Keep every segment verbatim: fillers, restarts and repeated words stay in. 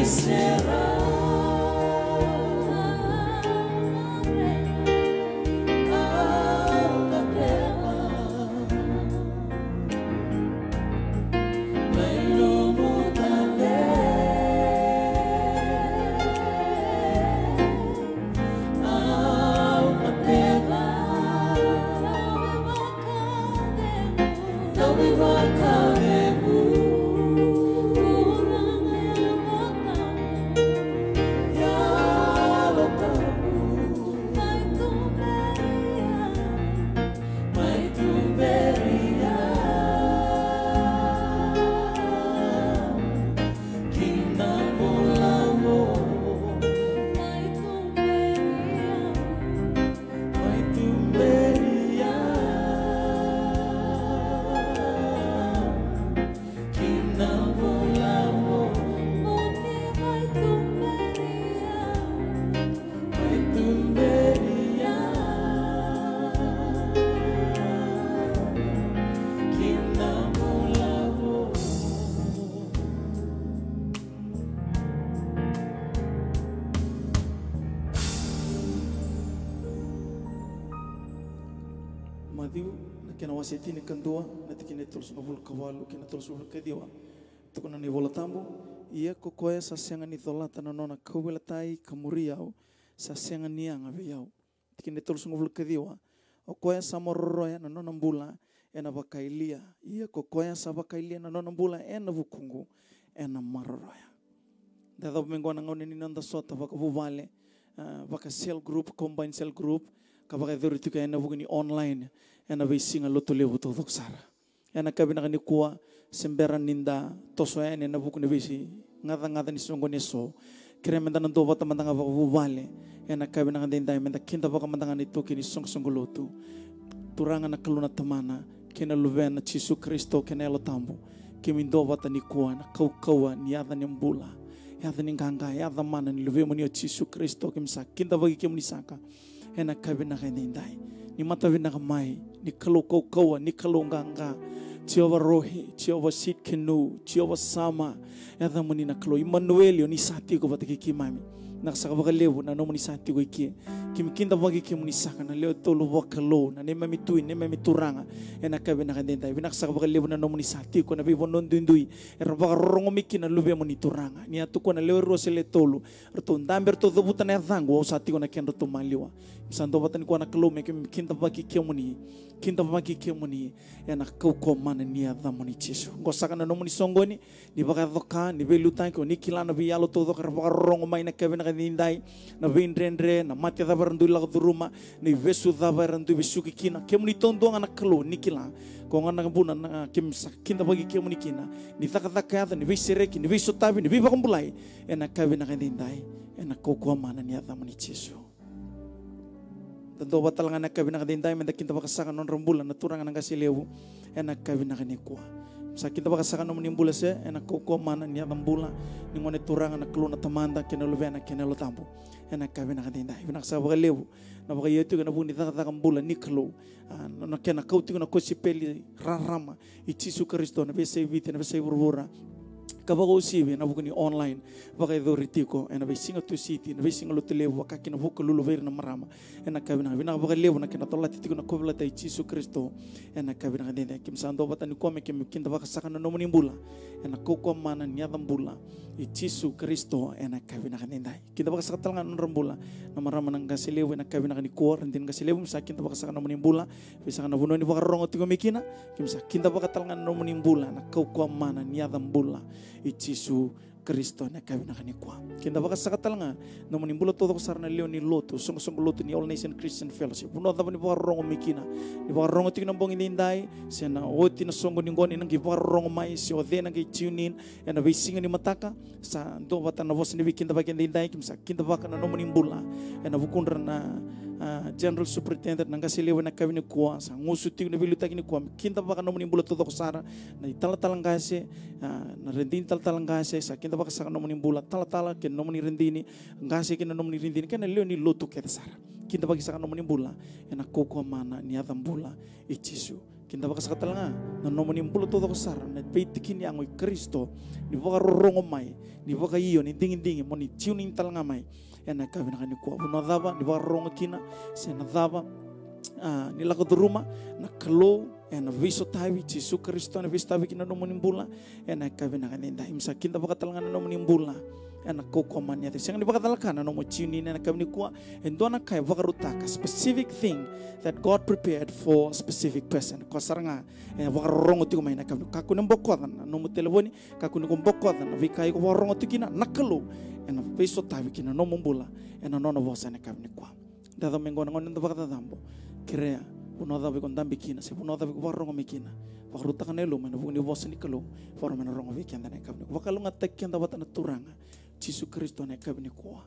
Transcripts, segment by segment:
Madiu na kena wasiti ni kandua na tikine tulus ngabul kawalu kena tulus ngabul kadiwa tukuna ni bola tambu ia kokoya sa sianga ni tolata na nona kawela tai kamuriau sa sianga ni anga beyau tikine tulus ngabul kadiwa o koya sa mororoya na nona mbula ena bakailia ia kokoya sa bakailia na nona mbula ena vukungu ena maroroya dada mengona ngone ni nanda sota bakabuvale baka cell group combined cell group kabaka dhuritu ka ena bugini online ena beisinga loto levo todo sara ena kabina kani kuwa semberan ninda toso ena ena bugini beisi ngada ngada ni songo neso kremenda nando bata mandanga babu vale ena kabina kani ndai menda kinda baka mandanga ni toki ni song songo loto turanga na kaluna tamana kena luvena Yesu Kristo kena elo tambu kimindo bata ni kuwa na kau kaua ni ada ni mbula yada ni nganga yada mana ni luvemo ni Yesu Kristo kimsa kinda bagi kimunisaka ena kabina kani ndai ni mata vina mai ni kalau kau kaua ni kalau nganga Jehovah rohi Jehovah sit kenu Jehovah sama yada muni na kalau Emmanuel ni sati ko batiki kimami nakasaka baka lewo na nomo ni sati ko iki kimkinda bagi kimunisaka na leo tolo bakalo na nema mitui nema mituranga ena kabina kani ndai binakasaka baka lewo na nomo ni sati ko na bibo nondundui era baka rongo mikina lube moni turanga ni atuko na leo rosele tolo rto ndamber to dobuta na dhangu au sati ko na kendo to maliwa msando batani ko na kalome kimkinda bagi kimuni kinda bagi kimuni ena kauko mana ni adhamoni Yesu ngosaka na nomo ni songoni ni baka doka ni belutan ko ni kilana bi yalo to doka baka rongo mai na kabina kani ndai na vindrendre na mati da barandu la duruma ni vesu da barandu besuki kina kemuni tondo ngana kalo nikila ko ngana buna na kimsa kinda bagi kemuni kina ni taka taka ni visireki ni visotabi ni viva kumbulai ena kabina kani ndai ena koko mana ni adhamoni Yesu tando batal ngana kabina kani ndai menda kinda baka saka non rambula na turanga nga silewu ena kabina kani kwa sa kita baka saka non nimbula se ena koko mana ni adhambula ni ngone turanga na kluna tamanda kena lubena kena lo tambu ena kabina kani ndai bina sa baka lewu na baka yetu kana buni taka taka mbula ni klo na kena kauti na kosipeli rarama Yesu Kristo na bese vite na bese burbura kabago sibe na bukuni online baka idhoritiko ena besinga tu city na besinga lo televo kaki na buku lulu ver na marama ena kabina bina baka levo na kena tola titiko na kobla ta Yesu Kristo ena kabina dende kimsando batani kome kim kinda baka saka na nomoni mbula ena koko mana niada mbula Yesu Kristo ena kabina dende kinda baka saka talanga nrambula na marama na gaselevo ena kabina ni kor ndin gaselevo msa kinda baka saka nomoni mbula bisa na bunoni baka rongo tiko mikina kimsa kinda baka talanga nomoni mbula na koko mana niada mbula Yesu Kristo na kabina kani kwa kinda baka sakatalanga na manimbula todo ko sarna leo ni loto songo songo loto ni All Nation Christian Fellowship uno da ni baka rongo mikina ni baka rongo tigna bongi nindai sena oti na songo ni ngoni nang baka rongo mai si ode nang tune in ena visinga ni mataka sa ndo bata na vos ni kinda baka nindai kimsa kinda baka na no manimbula ena bukundra na Uh, General Superintendent nang kasilewa na kami ni kuwa sa ngusuti na biluta kini kuwa kinta baka naman nimbula todo ko sara na itala-talang kasi uh, na rendin tal-talang kasi sa kinta baka saka naman nimbula tala-tala kin naman ni rendini kasi kin naman ni rendini kaya leo ni loto kaya sara kinta baka saka naman nimbula ena koko mana ni adambula Yesu Kinta baka sakatalanga na nomo ni mpulo todo kasar na peitikin yang oi Kristo ni baka rorongo mai ni baka iyo ni dingin dingin mo ni tiun ni talanga mai ena ka bina kani kuwa buno daba ni baka rorongo kina se na daba ni lako do ruma na kalo ena viso tawi Jesu Kristo na viso tawi kina nomo ni mbula ena ka bina kani nda imsa kinta baka talanga na nomo ni mbula ena kokoman yate senga ni baka talakana nomo tiuni na ka bini kuwa endo na kai baka rutaka specific thing that God prepared for a specific person. Kosaranga ena baka rongo tiko mai na ka kaku ni mbokodan nomo telefoni kaku ni mbokodan vikai ko rongo tikina nakalo ena viso tawi kina nomo mbula ena nono bosa na ka bini kuwa dado mengo na ngono baka tadambo krea uno da kon dambi kina se uno da ko rongo mikina baka rutaka nelo mana buni bosa ni kalo for mana rongo vikenda na ka bini baka lunga tekenda batana turanga Jesu Kristo na ka bini kuwa.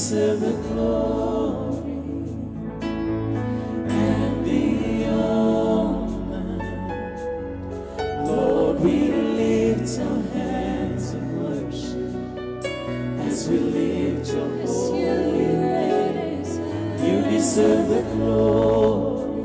deserve the glory and the honor. Lord, we lift our hands in worship as we lift your holy name. You deserve the glory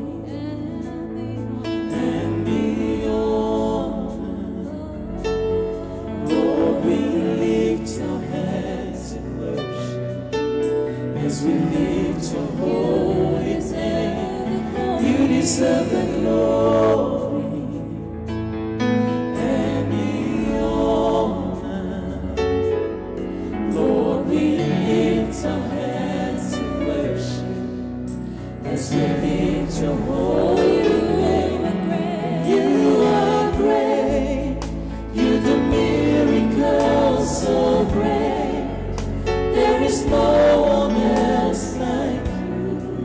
and the honor. Lord, we lift our hands in worship as we lift your holy name. You deserve the glory and the honor. Lord, we lift our hands in worship as we lift your holy name. You are great. You do miracles so great. There is no one else like you.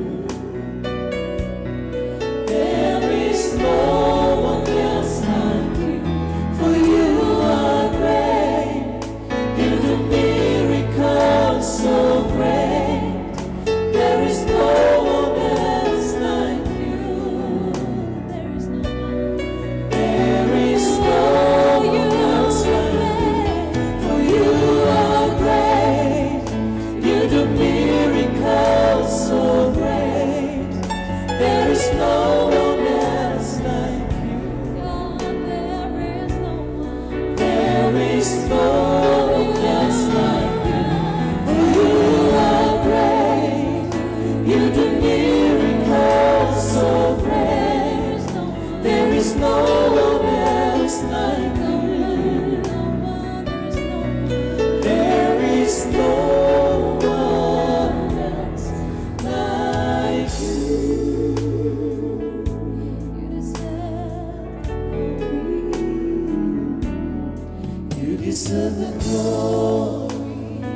There is no one else like you. For you are great. You do miracles so great. There is no one else like you. There is no one. There is no one else like you. For you are great. You do miracles so great. There is no one else like you. There is no one else like you. For you are great. You do miracles so great. There is no one else like you. There is no one else like you. You deserve the glory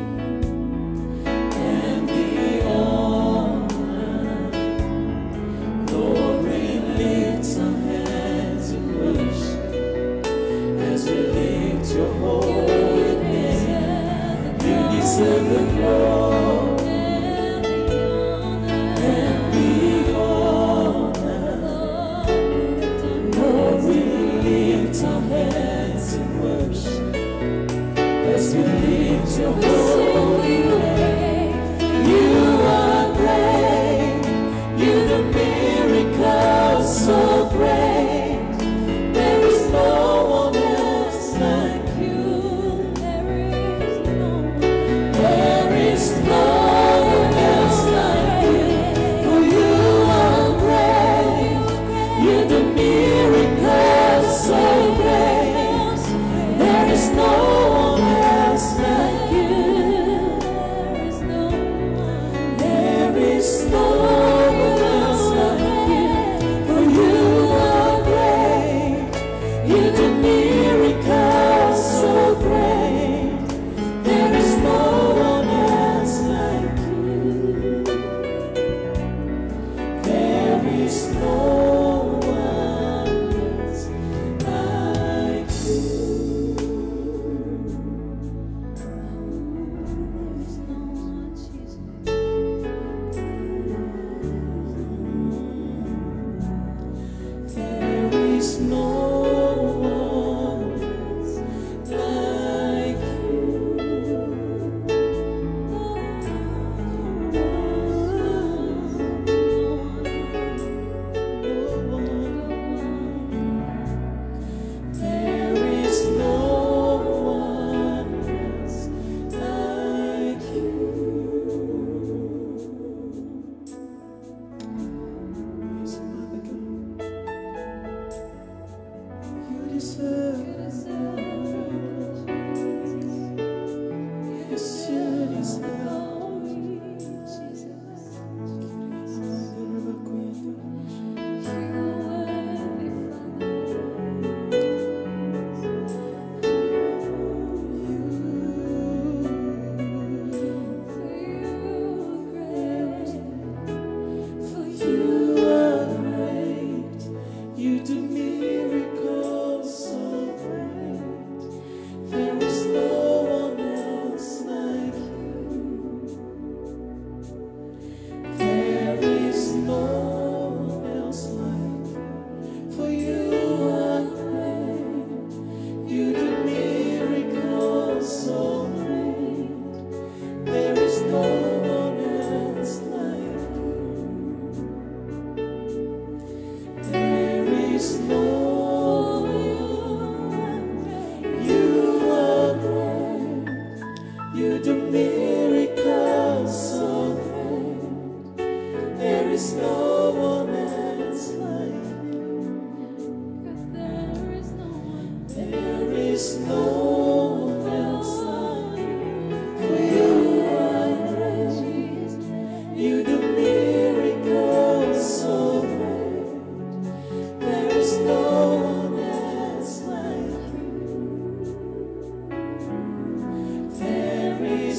and the honor. Lord, we lift our hands in worship as we lift your holy name. You deserve the glory and the honor. Lord, we lift our hands in worship as we lift your holy name. You are great. You do miracles so great. There is no one else like you. There is no one else like you. For you are great. You do miracles so great. There is no one else like you.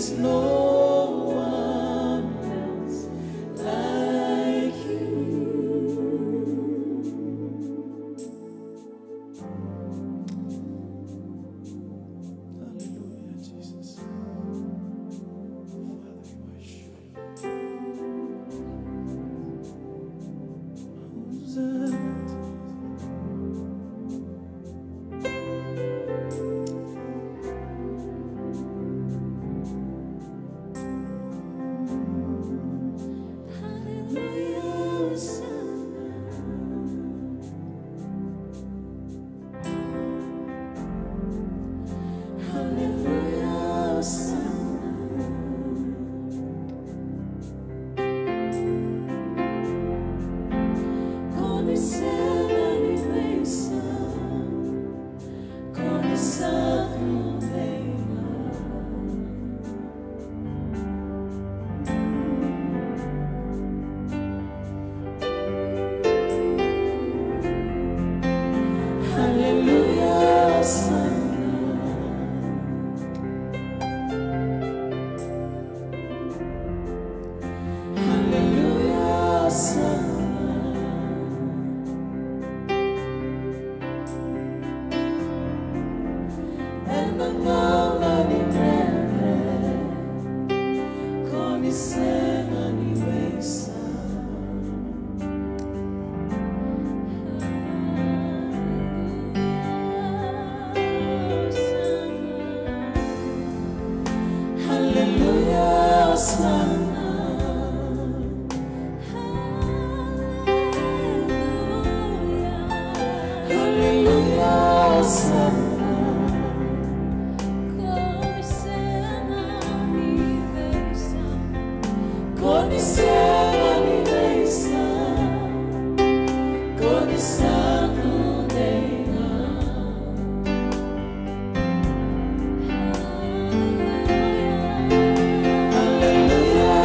Hallelujah.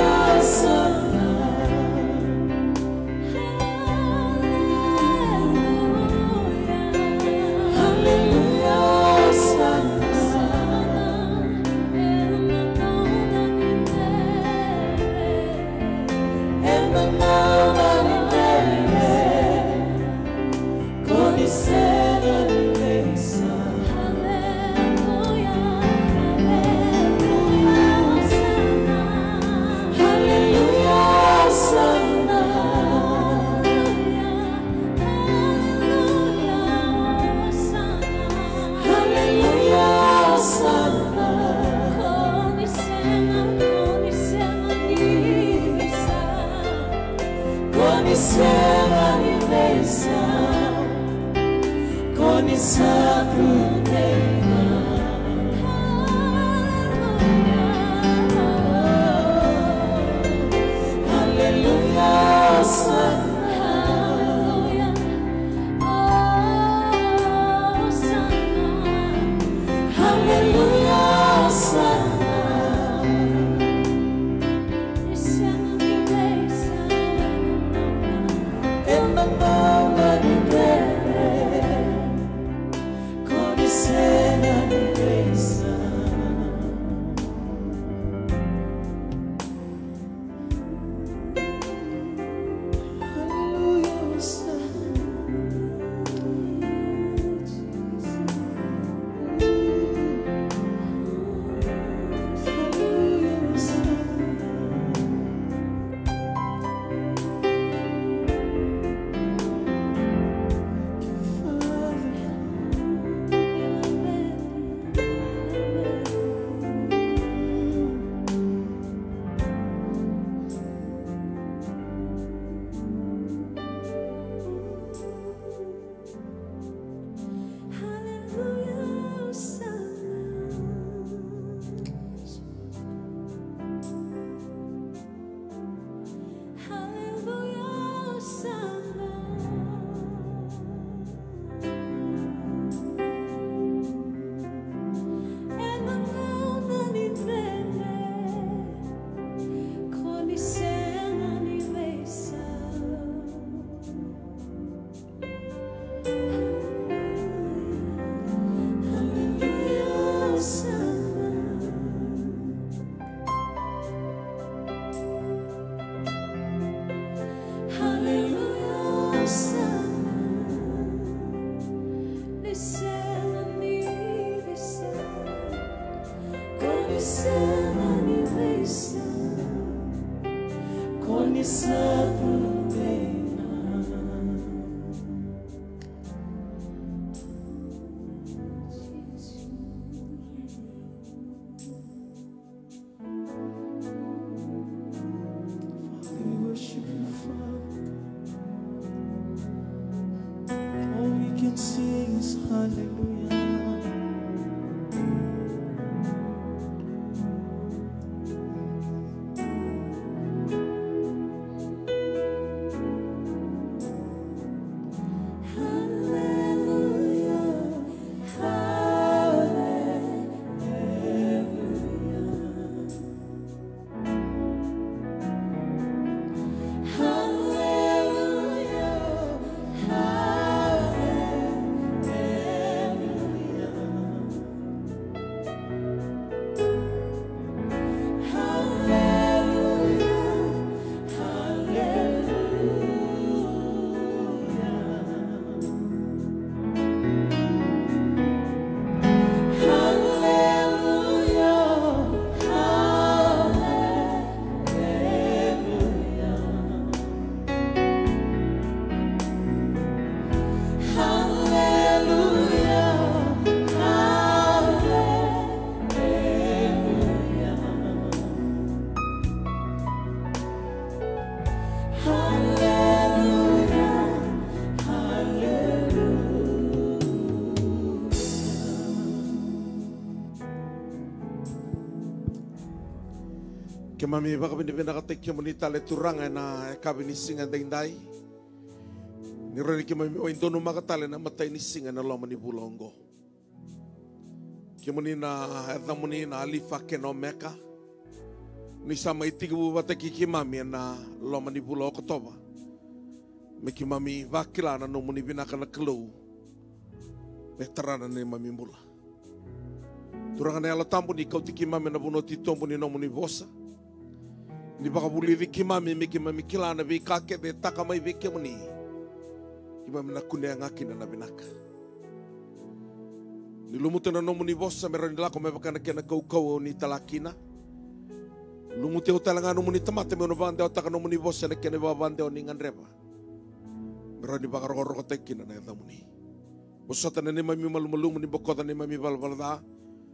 Ke mami baka binibina ka tekyo mo ni tale turanga na kabi ni singa dayday. Ni rani ke mami o indono makatale na matay ni singa na loma ni bulongo. Ke mo ni na edha mo ni na alifa ke no meka. Ni sama itiga bubata ki ki mami na loma ni bulongo toba. Me ki mami vakila na no mo ni binaka na kelou. Veterana ni mami mula. Turanga na ala tambo ni kau tiki mami na buno titombo ni no mo ni vosa. Ni baka buli viki mami miki mami kilana vi kake ve taka mai viki mani. Ki mami na kunea ngaki na nabinaka. Ni lumute na nomu ni vosa mera ni lako me baka na kena kau kau ni talakina. Lumute o talanga nomu ni tamate me ono vande o taka nomu ni vosa na kena va vande o ni nganreba. Mera ni baka roko roko tekina na edha muni. Bosota na ni mami malumalumu ni bokota ni mami valvalda.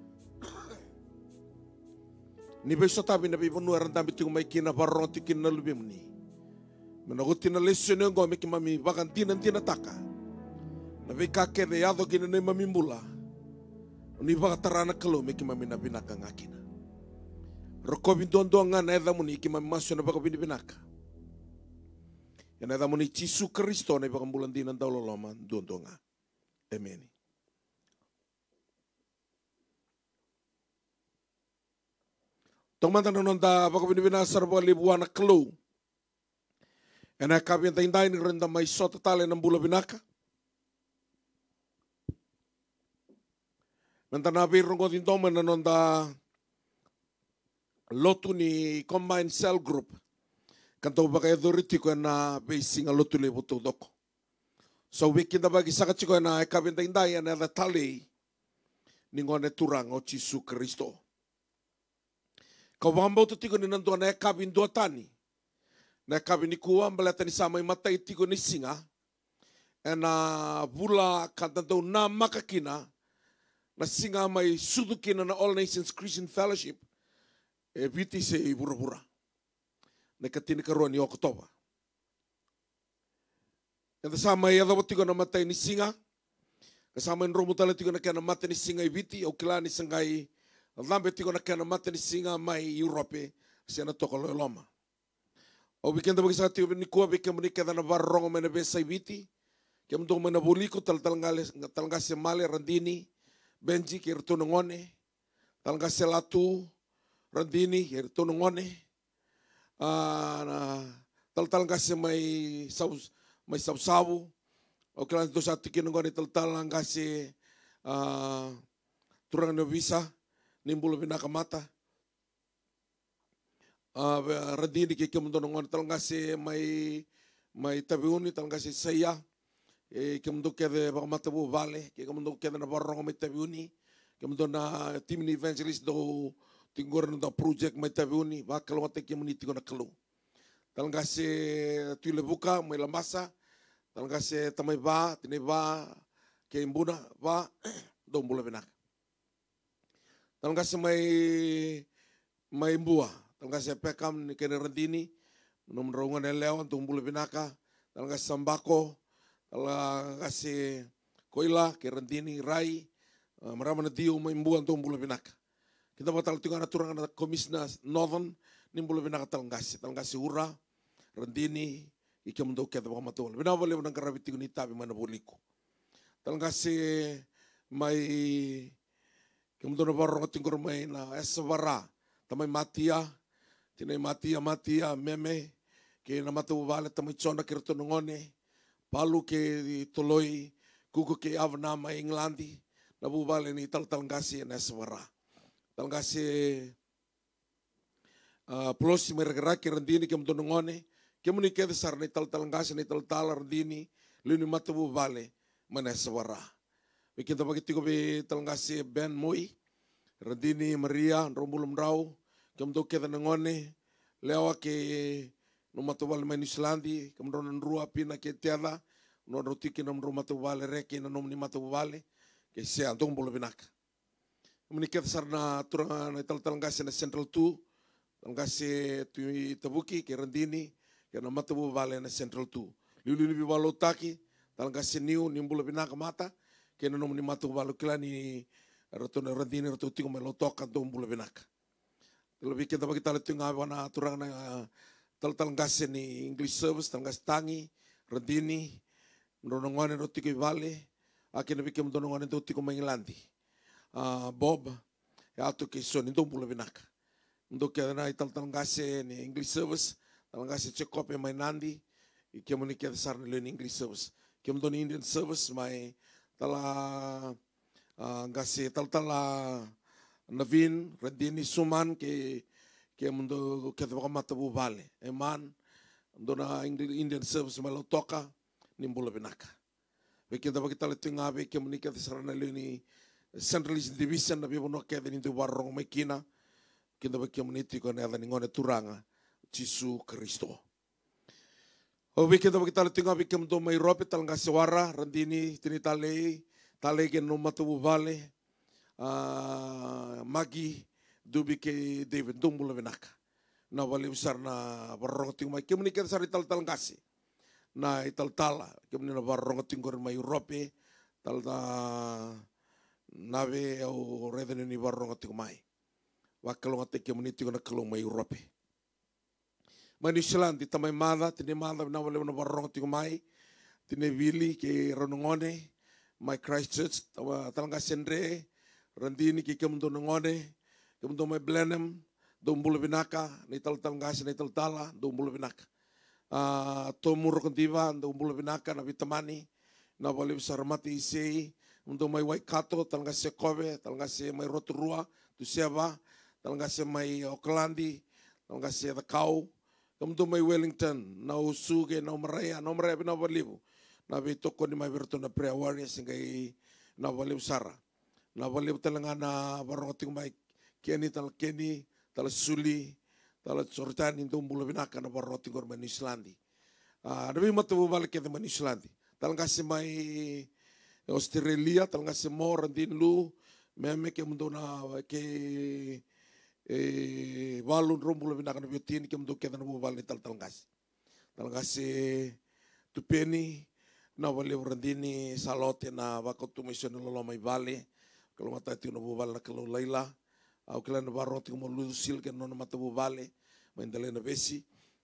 Ni beso tabi na bibo nuaran tambi tingu mai kina barong tikin na lubi muni. Menaguti na lesu ni ngo meki mami bakan tina tina taka. Na vika ke de yado kina ni mami mula. Ni baka tarana kalau meki mami na binaka ngakina. Roko bindondo nga na edha muni ki mami masu na baka bini binaka. Yana edha muni Yesu Kristo na baka bulan dinan daulo loma dondo nga. Amen. Tong mantan nonda baka binibina sarbo libuan na kelu. Ena kabi ang tainday ni renda may sota tali ng bula binaka. Mantan nabi rongo din toman na nonda lotu ni Combined Cell Group. Kanto baka authority ko na basing a lotu libo tudok. So wikin na bagi sakat ko na kabi ang tainday na tali ni ngone turang o Yesu Kristo. Kau wambau tu tigo ni nantua na kabin dua tani. Na kabin ni kuwa mbaleta ni samai matai tigo ni singa. Ena bula kantantau na makakina. Na singa mai sudukina na All Nations Christian Fellowship. E biti se i bura-bura. Na katini karuan ni Oktoba. Ena samai adha tigo na matai ni singa. Kasama in romutala tigo na kena matai ni singa i biti. O kila ni sangai lambe tiko na kena mate ni singa mai Europe siana toko lo loma. O weekend bagi sa tiko ni kuwa beke muni kada na barrongo mena besa ibiti. Ke mdo mena buliko tal talangale talangase male randini Benji ke retono ngone. Talangase latu randini ke retono ngone. Ah tal talangase mai saus mai sausawu. O kala to sa tiki ngone tal talangase ah turang no visa. Nimbul binaka mata. Uh, Radini ke kemudian ngon talangase mai mai tabiuni talangase saya. E kemudian kede bakamata bu vale. Ke kemudian kede na barong mai tabiuni. Kemudian na tim ni evangelist do tinggor na project mai tabiuni ba kalau ngate ki meniti kona kelu talanga se tuile buka mai lamasa talanga se tamai ba tine ba ke imbuna ba dombula benak talanga se mai mai mbua talanga se pekam ni kene rendini nom rongan eleo dombula benaka talanga sambako talanga se koila ke rendini rai maramana dio mai mbua dombula benaka kita batal tungan aturan na komisna Northern nimbulu binaka talangasi talangasi ura rendini ikem do kita baka matol bina bole nang karabiti ni tabi mana boliko talangasi mai kem do na barro tingor mai na esvara tamai matia tinai matia matia meme ke na matu vale tamai chona kirto ngone palu ke toloi kuku ke avna mai Englandi na bu vale ni tal talangasi na esvara talangasi uh, plosi mergeraki rendini kem donongone kem ni kede sarni tal talangasi ni tal tal rendini luni matabu vale mana sawara bikin tabagi tigo be talangasi ben moi rendini Maria rombulum rau kem do kede nongone lewa ke no matabu vale mani Islandi kem donan rua pina ke tiada no rotiki nom ruma matabu vale reki no nom ni matabu vale ke se antong bolo binaka menikah sarna turang na tal talangasi na Central two talangasi tu tabuki ke rendini ke na matabu vale na Central two liuli ni balo taki talangasi new nimbula binaka mata ke na nom ni matabu vale kila ni rato na rendini rato tingo melo toka do mbula binaka lebih kita bagi tal tinga wana turang na tal talangasi ni English service talangasi tangi rendini ndonongwane rotiki vale akin bikem ndonongwane do tiko mangilandi Uh, Bob ya tu ke son itu bula binaka untuk ke na ital talangase ni English service talangase cekop mai nandi ke moni ke sar ni English service ke mon Indian service mai tala uh, gase tal tala Navin Redini Suman ke ke mon do ke ba matabu vale eman dona Indian service mai lo toka ni bula binaka bekin da kita letinga be ke moni ke sar ni Central Division na bibo no kede ni warong mai kina kinda ba community ko na ngone turanga Jisu Kristo. O wiki da kita tinga bikem do mai rope talanga sewara rendini tini tale tale ke no matu vale magi dubi ke David dumbula benaka. Na wali besar na warong ting mai kemni ke sari tal talangasi. Na ital tala kemni na warong tingor mai rope tal da nave au redene ni barro ngati mai wakalo ngati ke muniti kona kalo mai Europe mani Islandi tamai mada tini mada na wale na barro ngati mai tini vili ke ronongone mai Christchurch tawa talanga sendre rendini ke kemundo ngone kemundo mai Blenheim dombulu binaka ni tal talanga ni tal tala dombulu binaka ah tomur kontiva dombulu binaka na vitamani na wale besar mati sei untuk mai Waikato talanga se Kobe talanga se mai Rotorua tu Seva talanga se mai Aucklandi talanga se Kau untuk mai Wellington na usuge na Maria na Maria bina balibu na bitoko ni mai berto na prayer warriors singai na balibu sara na balibu talanga na barongoting mai keni tal keni tal suli tal sortan into bulu binaka na barongoting gor man Islandi ah nabi matu balik ke man Islandi talanga se mai Australia talanga semor din lu meme ke mundo na ke eh walun rombulo binaka na bitin ke mundo ke na mo valni tal talangas talangas tupeni na wale randini salote na wakotu mission lo mai vale kalau mata tu no val na kalau laila au kala na barot mo lusil ke no mata bu vale maindale na besi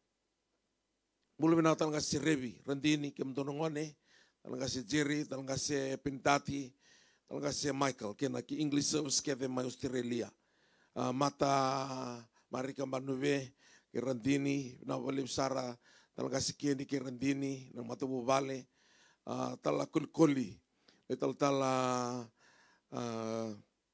mulo binaka talangas revi randini ke mundo ngone talanga se Jerry, talanga se Pintati, talanga se Michael, kena ki English service ke de mai Australia. Uh, mata marika manuve ke randini na wale sara talanga se keni ke randini na mata bu vale uh, tala kulkoli e tal tala uh,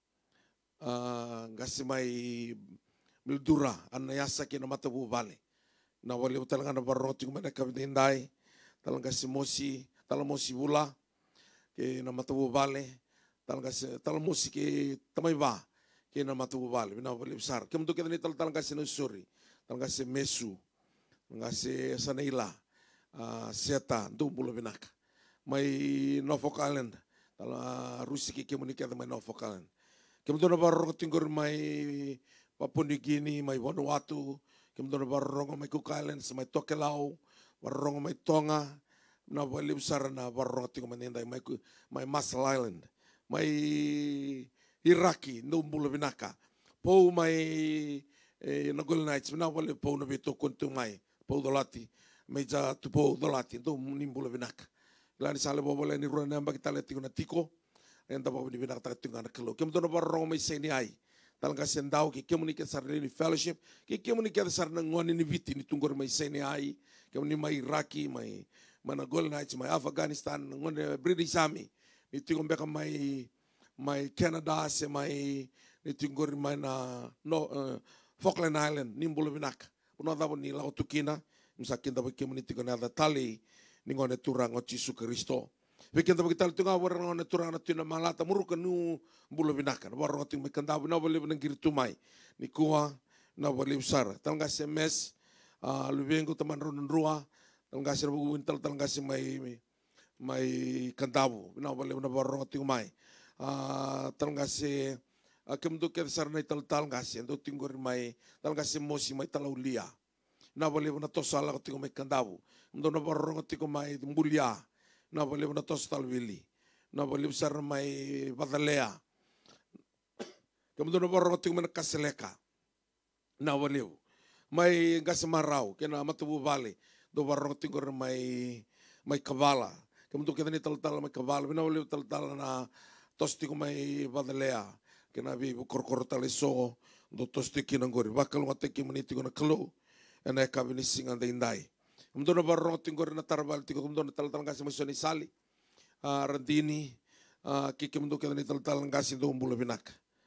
uh, gasi mai mildura anayasa ke na mata bu vale na wale talanga na baroti kumena kabindai talanga se mosi tala mosi bula ke na matabu vale talanga se tala mosi ke tamai ba kina matu bali bina bali besar kem tu kita ni tal tal kasih nusuri tal kasih mesu kasih sanaila seta tu bulu binak mai Norfolk Island tal rusi ki kem ni kita mai Norfolk Island kem tu na barong tinggur mai Papua New Guinea mai Vanuatu kem tu na barong mai Cook Islands mai Tokelau barong mai Tonga na bali besar na barong tinggur mai ndai mai mai Marshall Island mai Iraki no bulu binaka pou mai e na Golden Knights na wale pou na beto kontu mai pou dolati mai ja tu pou dolati do nim bulu binaka la ni sale bobole ni rona namba kita leti na tiko enda bobo ni binaka ta tunga na kelo kem do na barro mai seni ai tal ga sendau ki kem ni ke sar ni fellowship ki kem ni ke sar na ngoni ni viti ni tungor mai seni ai kem ni mai Iraki mai mana Golden Knights mai Afghanistan ngone British Army ni tingo beka mai mai Canada se mai ni tingor mai na no uh, Falkland Island ni bulu binaka uno dabo ni lau tukina misakin dabo kem ni tingo na tali ni ngone turang o Yesus Kristo wekin dabo kita tunga war ngone turang na tuna malata muruka nu bulu binaka war ngoti mai kandabo na bole na girtu mai ni kuwa na bole besar tangga se mes uh, lubengo teman runun rua tangga se bu wintal tangga se mai mai kandabo na bole na war ngoti mai Uh, tal ngase uh, kem do ke sarna tal tal ngase do tingor mai tal ngase mosi mai talaulia na bole na tosala ko tingo mai kandabu ndo na borong tingo mai mulia na bole na tos talwili na bole sar mai badalea kem do na borong tingo mai kaseleka na bole mai ngase marau ke na matu vale do borong tingor mai mai kavala kem do ke ni tal tal mai kavala na bole tal tal na tosti ko mai badalea kena bi kor-kor taleso do tosti kina ngori bakal ngate ki meniti ko na kelo ena ka bini singa ndai mdo na barong tingor na tarbal tiko mdo na tal-tal ngasi masoni sali randini ki ki mdo ke ni tal-tal ngasi do mbulo binak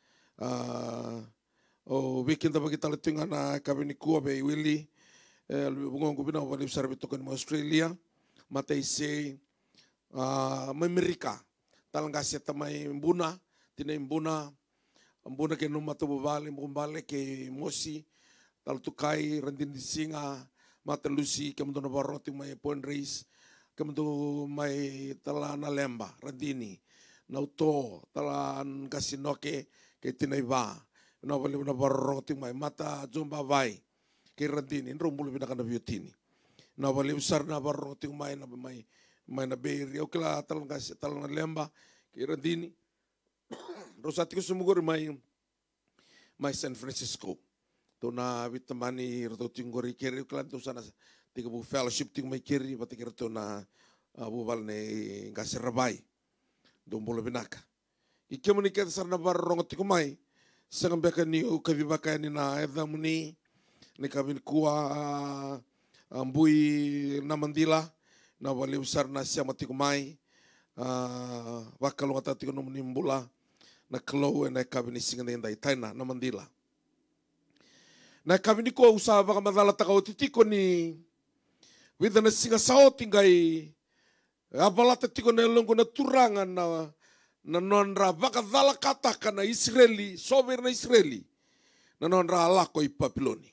o weekend bagi tal tinga na ka bini ku be wili bungong ko bina wali sarbi to ko Australia matay se Amerika tal ngasi tamai mbuna tina mbuna mbuna ke numa to bale mbale ke mosi tal tukai rendin singa mata lusi ke mdo na barong ting mai pon race ke mdo mai talana lemba rendini na to talan kasinoke ke tina iba na bale na barong ting mai mata jomba vai ke rendini rombul bina kana biotini na bale besar na barong ting mai na mai mai na beri o kala tal ngas tal na lemba kira dini rosati ko sumugor mai mai San Francisco to na vitamani roto tingori kiri kala to sana tiga bu fellowship ting mai kiri pati kira to na bu bal ne ngas rabai do mbolo binaka ikemuni ke sarna barong tiko mai sangam beka ni o kabibaka ni na edha muni ni kabin kuwa ambui na mandila na wali besar na siama tiko mai wakal ngata tiko no mnimbula na klo na kabini singa ndai taina na mandila na kabini ko usaha baka madala taka otitiko ni wida na singa sao tingai abalata tiko na longo na turangan na na nonra baka dala kata kana Israeli sober na Israeli na nonra alako i Papiloni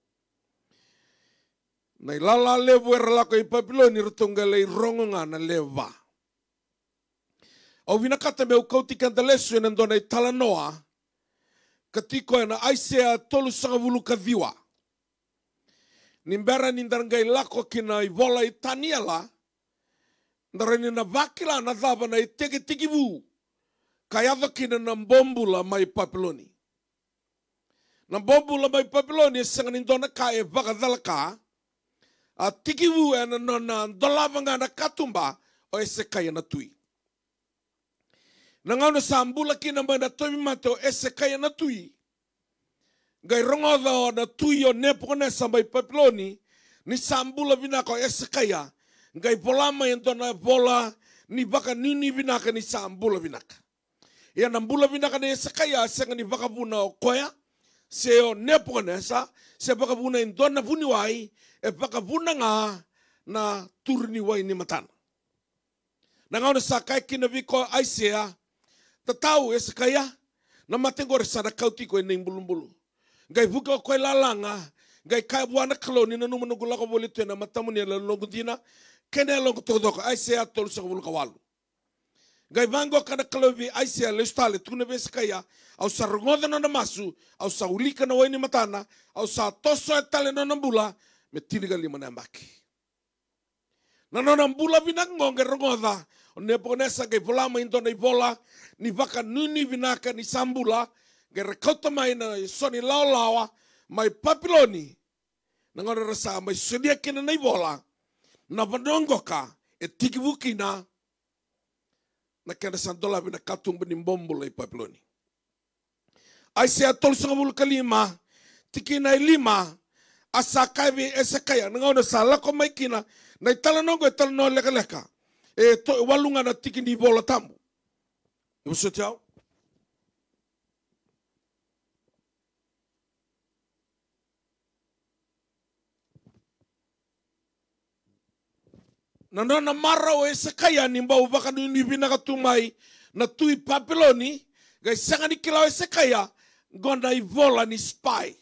na ilala levo era lako i Papiloni rutungale i rongonga na leva. Au vinakata me ukauti kandalesu ena ndona i talanoa katiko ena aisea tolu sangavulu kaviwa. Nimbera nindarangai lako kina i vola i taniala ndarani na vakila na dhaba na i teke tikivu kayava kina na mbombula mai Papiloni. Na mbombula mai Papiloni e sanga nindona ka e vakadhalaka a tikivu ena nona ndolabanga na katumba o ese kaya na tui. Nangau na sambula kina mai na toimi mate o ese kaya na tui. Gai rongodha o na tui o nepo na sambai Papiloni ni sambula vinaka o ese kaya. Gai polama yentona bola ni baka nini vinaka ni sambula vinaka. Ia nambula vinaka ni ese kaya senga ni baka puna o koya. Se o nepo na sa se baka puna yentona puni wai. E baka puna nga na turni wai ni matana. Nangau na sakai kina viko aisea tatau ese kaya Na matengore sana kauti ko ning bulumbulu. Gai buka ko lalanga, gai kai buana kaloni na numu nugula ko bolito na matamuni la longudina, kene long todo ko ai se atol sa bulu kawalu. Gai bango kada kalobi ai se le stale tuna beskaya, au sa rongoda na masu, au sa ulika na waini matana, au sa toso etale na nambula, me tiliga lima na mbaki. Na nona mbula binangonge rongoda, ne ponesa gai vola ma indona ibola, ni vaka nuni vinaka ni sambula, gai rekauta mai na soni lao lawa, mai papiloni, na ngona rasa mai sodia kena na ibola, na vanongoka, e tikibukina, na kena santola vina katung benimbombula i papiloni. Ai se atol sangabul kalima, tikina lima, asa kaibi esekaya, na ngona sa lako mai kina, na itala nongo itala no leka leka, e to walunga na tikini ibola tamu. Ibu sotiao? Na nona mara o esekaya nimba ubaka ni binaka tumai na tui papiloni, gai sanga ni kila o esekaya, gonda ivola ni spy.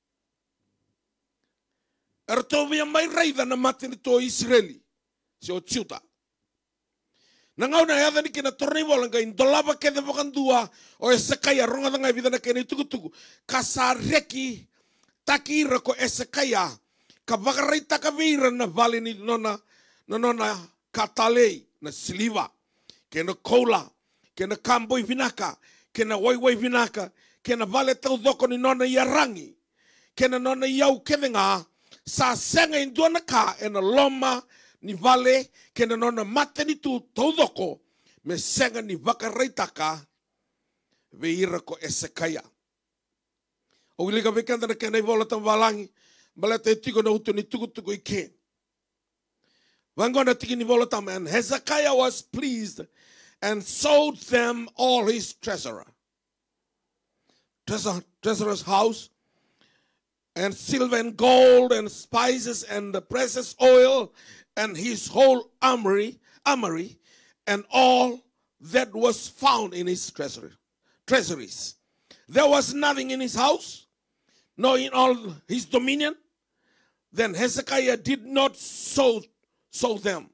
Ertovia mai raida na matini to Israeli, si o tiuta. Na ngau na yada ni kina tornei vola ngai ndolaba kede vakandua o esekaya ronga danga vida na kene tukutuku. Kasareki takira ko esekaya, ka vakarai takavira na vale ni nona, na nona katalei na siliva, kena kola, kena kamboi vinaka, kena waiwai vinaka, kena vale tau doko ni nona iarangi, kena nona iau kevenga, sa senga induana ka ena loma ni vale, kena nona mate ni tu tau doko, me senga ni vakareitaka, veira ko esekaya. O ilika vekanda na kena ivola tam valangi, baleta e tiko na utu ni tukutuku ike. Vangona tiki ni vola tam, and Hezekiah was pleased and sold them all his treasurer. Treasure, treasurer's house, and silver and gold and spices and the precious oil and his whole armory, armory and all that was found in his treasury, treasuries. There was nothing in his house, nor in all his dominion. Then Hezekiah did not sow, sow them.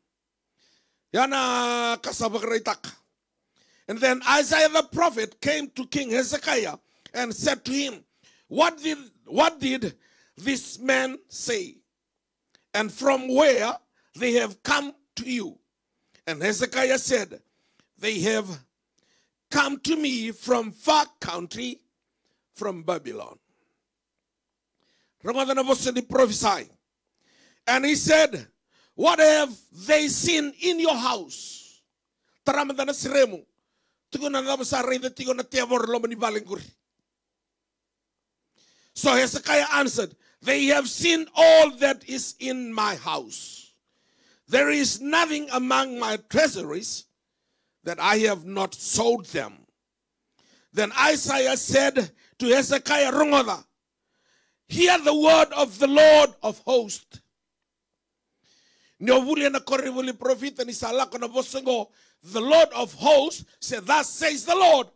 Yana kasabagreitaka. And then Isaiah the prophet came to King Hezekiah and said to him, What did, what did this man say? And from where they have come to you? And Hezekiah said, They have come to me from far country, from Babylon. Prophesy. And he said, What have they seen in your house? Taramadana siremu. Tuguna nabasa rei tigona tiavor lomani balenguri. So Hezekiah answered, They have seen all that is in my house. There is nothing among my treasuries that I have not sold them. Then Isaiah said to Hezekiah, Rongoda, Hear the word of the Lord of hosts. The Lord of hosts said, Thus says the Lord.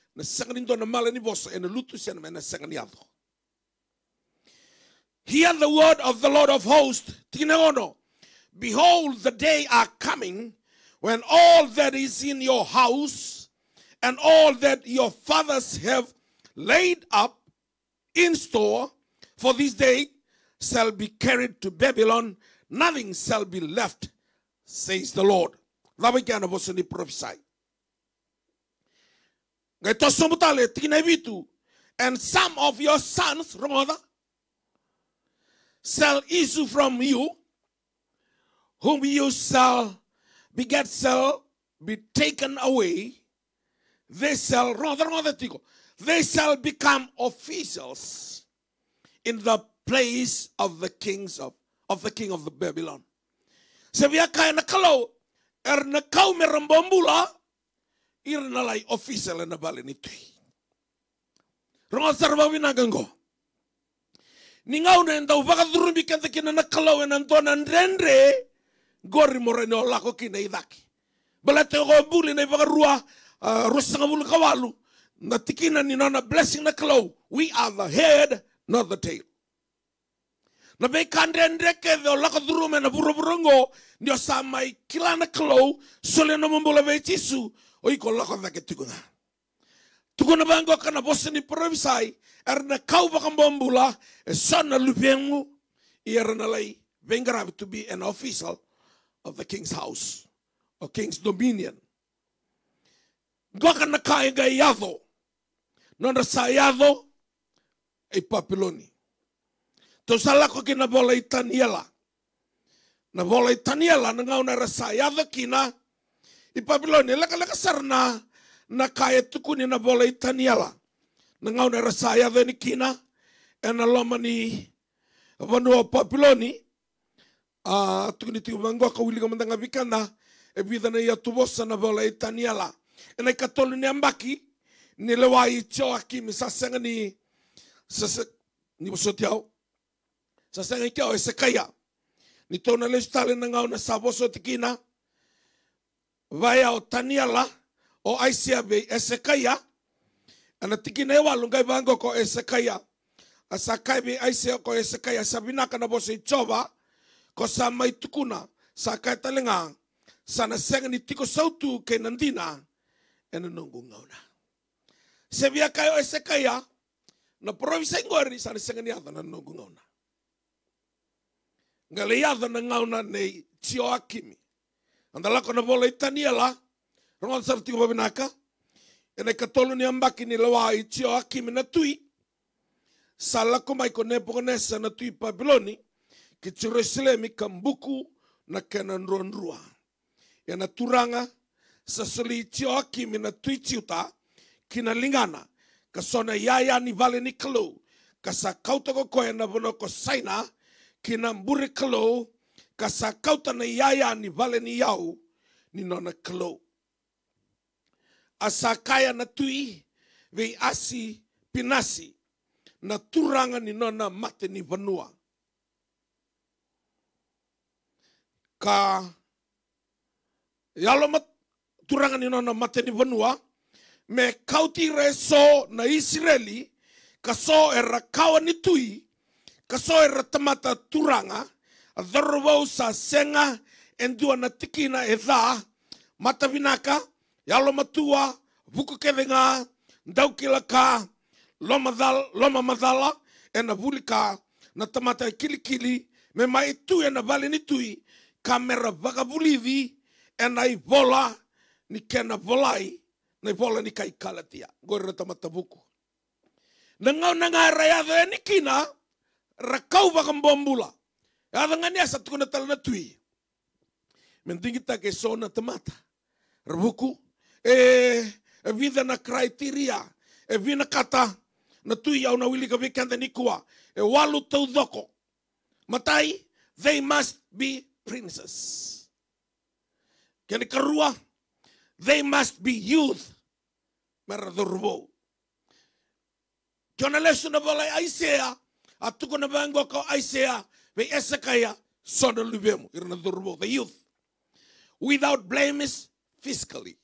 Hear the word of the Lord of hosts. Behold, the day are coming when all that is in your house and all that your fathers have laid up in store for this day shall be carried to Babylon. Nothing shall be left, says the Lord. Prophesy. And some of your sons, shall issue from you, whom you shall beget shall be taken away. They shall they shall become officials in the place of the kings of, of the king of the Babylon. Sevia kaya na kalau er na kau merambambula ir na lai official na bali nitui. Ronga sarva winagango. Ningau na ndau baka durumbi kanta kina na kalau en antona ndrendre gori moreno lako kina idaki. Balate ko buli na baka rua rusanga bulu kawalu Na tikina ni nona blessing na kalau. We are the head, not the tail. Na be kandrende ke do lakadurume na buruburungo ndio samai kila na kalau sole no mumbola be tisu oi ko lakada ke tukunga. Tukuna bango kana bosni provisai erna kau bakambambula e sana lupengu erna lei venga to be an official of the king's house or king's dominion. Goka na kai ga yado. Nona sa yado e papiloni. To salako ki na bola itaniela. Na bola itaniela na ngau na rasa yado kina i papiloni laka laka sarna na kaya tukuni na bola itaniela. Na ngau na rasa yado ni kina e na loma ni vanua papiloni. Ah, tukuni tiku mangoa ka wili ka mandanga vikanda e vida na ia tubosa na bola itaniela. E na katolu ni ambaki ni lewa i tio aki mi sasenga ni sase ni bosotiao. Sasenga i kiao e sekaya. Ni tona le stale na ngau na saboso tikina. Vaya o taniela o aisia be e sekaya. Ana tikina e walu ngai bango ko e sekaya. Asa kai be aisia ko e sekaya sabinaka na boso i choba. Ko sa mai tukuna sa kai talenga. Sana senga ni tiko sautu ke nandina. E na nungu ngauna. Se via kayo e sekaya. Na provisa ingori sana senga ni adha na nungu ngauna. Ngale yadha na ngauna nei tio akimi. Andalako na bola itaniela. Rongon sartiko babinaka. E na katolu ni ambaki ni lawa i tio akimi na tui. Salako mai ko nepo nesa na tui Babiloni. Ki Jerusalemi kambuku na kenan ronrua. E na turanga. Sasuli tio akimi na tui tiuta. Kina lingana. Kasona yaya ni vale ni kalau. Kasa kauta ko koe na bono ko saina. Kina mburi kalau. Kasa kauta na yaya ni vale ni yau. Ni nona kalau. Asa kaya na tui. Vei asi pinasi. Na turanga ni nona mate ni vanua. Ka. Yalo mat. Turanga ni nona mate ni vanua. Me kauti reso na Israeli. Kaso era kawa ni tui. Kaso era tamata turanga. A dharwau sa senga. Endua na tikina e dha. Mata vinaka. Yalo matua. Vuku kevenga. Ndaukila ka. Loma, dal, loma madala. E na vulika. Na tamata kili kili. Me mai tui e na vale ni tui. Kamera vagavulivi. E na i vola. Ni kena volai. Na i vola ni kai kalatia. Gore tamata vuku. Nangau nanga rayado e ni kina. Rakau vakambambula. Yada ngani asa tukuna tala na tui. Mendingita ke so na tamata. Ravuku. E, e vida na criteria. E vina kata. Na tui au na wili ka vikanda ni kua. E walu tau doko. Matai. They must be princes. Kani karua. They must be youth. Mera dhurbo. Kiona lesu na vala Isaiah. Atuko na bango ko Isaiah. Ve Esekaya. Soda lubemu. Irna dhurbo. The youth. Without blemish physically.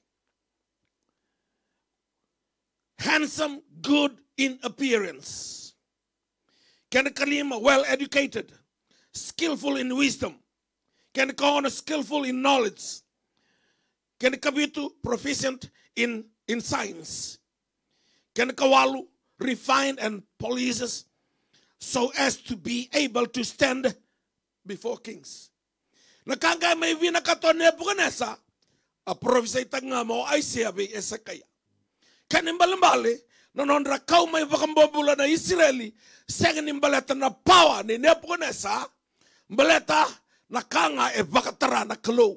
Handsome, good in appearance. Kani kalima, well educated. Skillful in wisdom. Kani kaona, skillful in knowledge. Kani kabitu, proficient in, in science. Kani kawalu, refined and polished so as to be able to stand before kings. Nakanga may vina katone bukanesa, a prophesy tanga mo Isaiah be Esekaya. Kani mbalimbali, nanondra kau may vakambobula na Israeli, senga ni mbaleta na power ni Nebuchadnezzar, mbaleta na kanga e vakatara na kalo.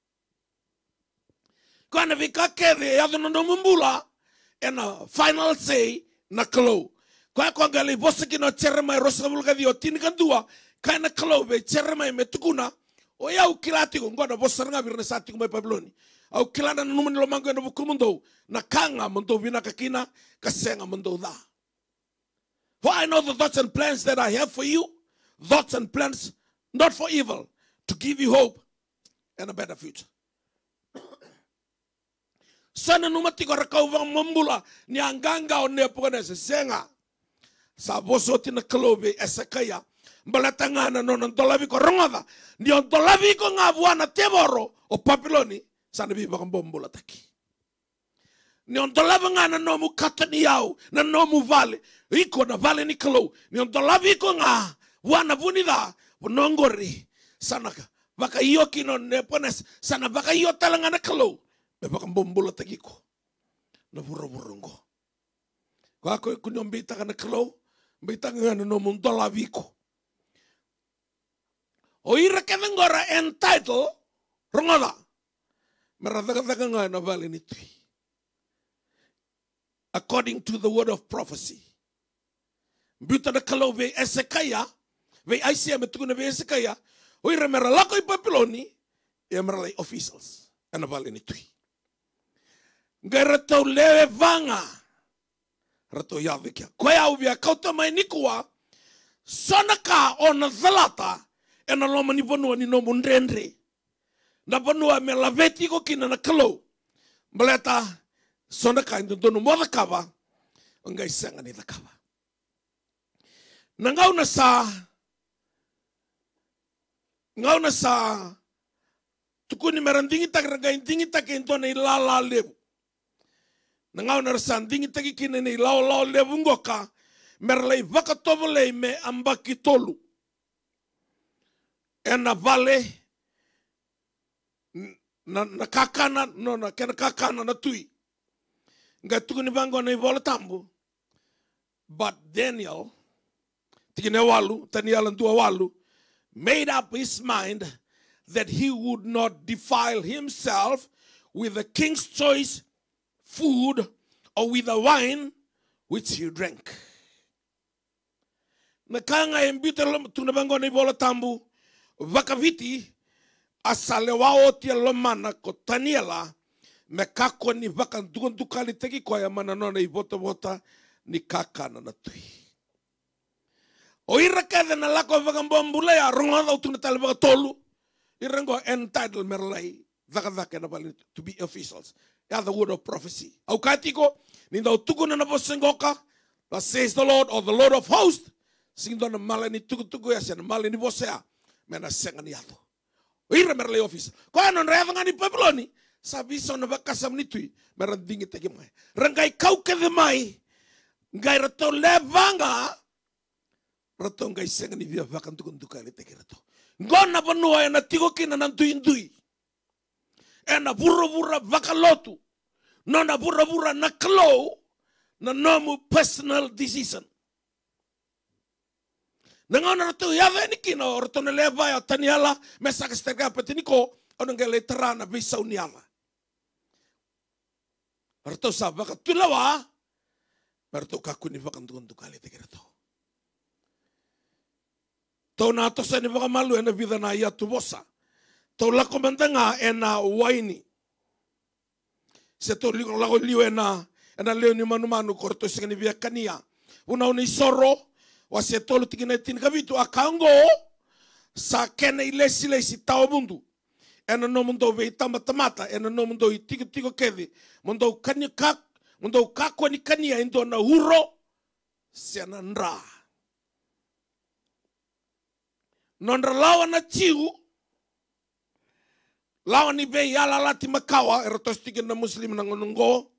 Kwana vika kede yado nono mumbula, ena final say na kalo. Kwa kwa ngali bosiki no cherema rosa bulga dio tinikandua, kana kalo be cherema metukuna, o ya ukilati ko ngona bosaranga birne sati ko may Babiloni. Au kilana na numani lomango na bukumundo, na kanga mundo vina kakina, kasenga mundo da. For I know the thoughts and plans that I have for you, thoughts and plans not for evil, to give you hope and a better future. Sana numati ko rakau vang mambula ni anganga o ne pokona se senga. Sa bosoti na kalobe esakaya. Balatangana no dolavi ko rongoda. Ni on dolavi ko ngabuana teboro o papiloni sana bi bakam bombula taki. Ni on dolavi ngana no mu katani yau na no mu vale. Iko na vale ni kalo. Ni on dolavi ko nga wana bunida bunongori sanaka. Baka iyo kino ne pones sana baka iyo talangana kalo. Be bakam bombula taki ko. Na buro-burungo. Ko ako kunyombita kana kalo. Mbita ngana no mu dolavi ko. O ira ngora entitle rongola meradaka nga na vale ni tui. According to the word of prophecy. Buta na kalo ve Esekaya ve Isaiah metuguna ve Esekaya o ira meralako i Papiloni e meralai officials na vale ni tui. Ngara tau lewe vanga rato yawe kia. Koe au via kauta mai nikua sonaka o na zalata e na loma ni vanua ni no mundendre. Na vanua me laveti ko kina na kalau. Maleta sona ka indu dono moda kava. Ngai sanga ni kava. Na ngau na sa ngau na sa tukuni merandingi tak raga indingi tak into na ilala levu. Na ngau na sa indingi tak kina na ilala lao levu ngoka merlei vaka tovolei me ambaki tolu. Ena vale na, na kakana no na kena kakana na tui nga tuku ni vango na ivola tambu. But Daniel tikine walu Daniel ntua walu made up his mind that he would not defile himself with the king's choice food or with the wine which he drank. Na kanga embita tukune vango na ivola tambu vakaviti asale wao tia lomana ko Taniela me kako ni vakan dukan dukali teki ko ya mana nona i vota vota ni kakana na tui. O ira kada na lako vakan bombula ya rongoda utuna tala vaka tolu irango entitled merlai vaka vaka na bali to be officials. Ya the word of prophecy. Au katiko ni da utukuna na vosengoka that says the Lord or the Lord of hosts sindo na mala ni tuku tuku ya siya na mala ni vosea. Mena senga ni ato. Ira merle office. Ko anon reva ngani Papiloni. Sabi so na bakasam ni tui. Meran dingi tegi mai. Rangai kau ke mai. Ngai rato levanga. Rato ngai senga ni via vakan tukun tukali tegi rato. Ngona panua ena tigo kina nantui ndui. Ena bura bura vakalotu. Nona bura bura na klo. Na nomu personal decision. Nangona rato yave ni kino rato na leva ya Taniela mesaka stega petiniko ono ngele terana bisa uniala. Rato sa baka tulawa rato kaku ni baka ntuntu kali te rato. Tau na to sa ni baka malu ena vida na ya tubosa. Tau la komandanga ena waini. Se to liko lago liu ena ena leo ni manu manu korto singani via kania. Una uni soro wase tolu tikina tin kavitu akango sa kena ilesi lesi tao mundu ena no mundo ve tama tamata ena no mundo itiko tiko kedi mundo kanya kak mundo kako ni kania indo na huro siana ndra nondra lawa na chiu lawa ni be yala lati makawa erotos tikina muslim na ngonongo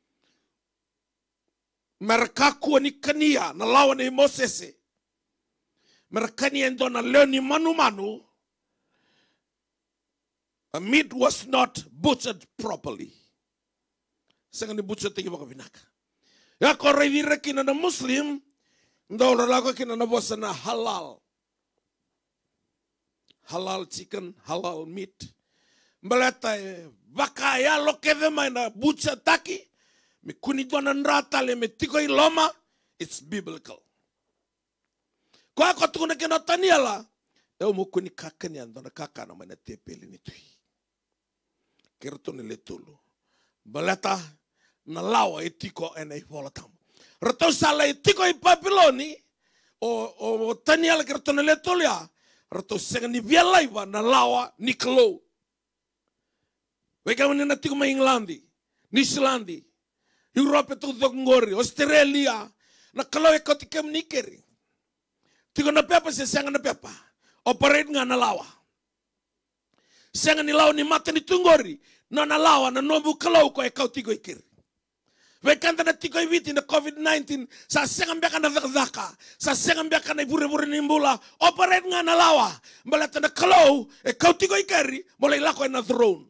merkaku ni kania na lawa ni Mosese. Merkania ndo na leo ni manu manu. A meat was not butchered properly. Sanga ni butchered tiki baka vinaka. Ya ko revira kina na Muslim ndo lako kina na bosa na halal. Halal chicken, halal meat. Mbaleta baka ya lokeve mai na butcher taki. Me kunidwa na nrata le me tiko iloma, it's biblical. Kwa kwa tukuna kena Taniela, eo mo kuni kakani andona kakana mana tepeli ni tui. Kerto ni letulu. Baleta na lawa e tiko ena i volatamu. Rato sala e tiko i Papiloni, o, o Taniela kerto ni letulu ya, rato senga ni via laiva na lawa ni klo. Weka mani na tiko ma Englandi. New Zealand, Europe tu ngori, Australia, na kalau e koti kem nikeri. Tigo na pepa se senga na pepa. Operate nga na lawa. Senga ni lawa ni mata ni tungori, na na lawa na nobu kalau ko e kau tigo ikiri. Wekanta na tigo ibiti na COVID nineteen, sa senga mbeka na dhaka, sa senga mbeka na ibure-bure nimbula, operate nga na lawa. Mbalata na kalau e kau tigo ikiri, mula ilako e na throne.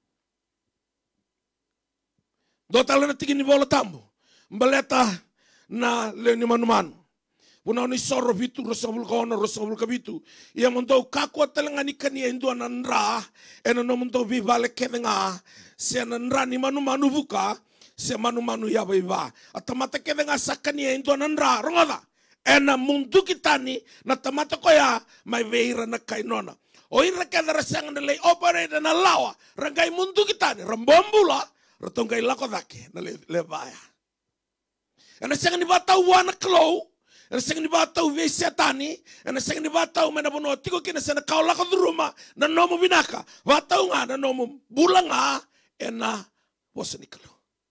Dotala na tigi ni bola tambo. Mbaleta na le ni manu-manu. Puna ni soro vitu rosabul kaona rosabul kabitu. Ia montau kakua telengani kani endu anandra. Ena no montau vivale kedenga. Se anandra ni manu-manu buka. Se manu-manu ya viva. Atamata kedenga sakani endu anandra. Rongoda. Ena mundu kitani na tamata koya mai veira na kainona. Oira kedara sangan lei operate na lawa. Rangai mundu kitani rambombula. Ratongkai lako dake na le levaya. Ena sangan ni batau wana klo. Ena sangan ni batau ve setani. Ena sangan ni batau mena bono tiko kina sana kau lako duruma na nomo binaka. Batau nga na nomo bulanga ena wasani klo.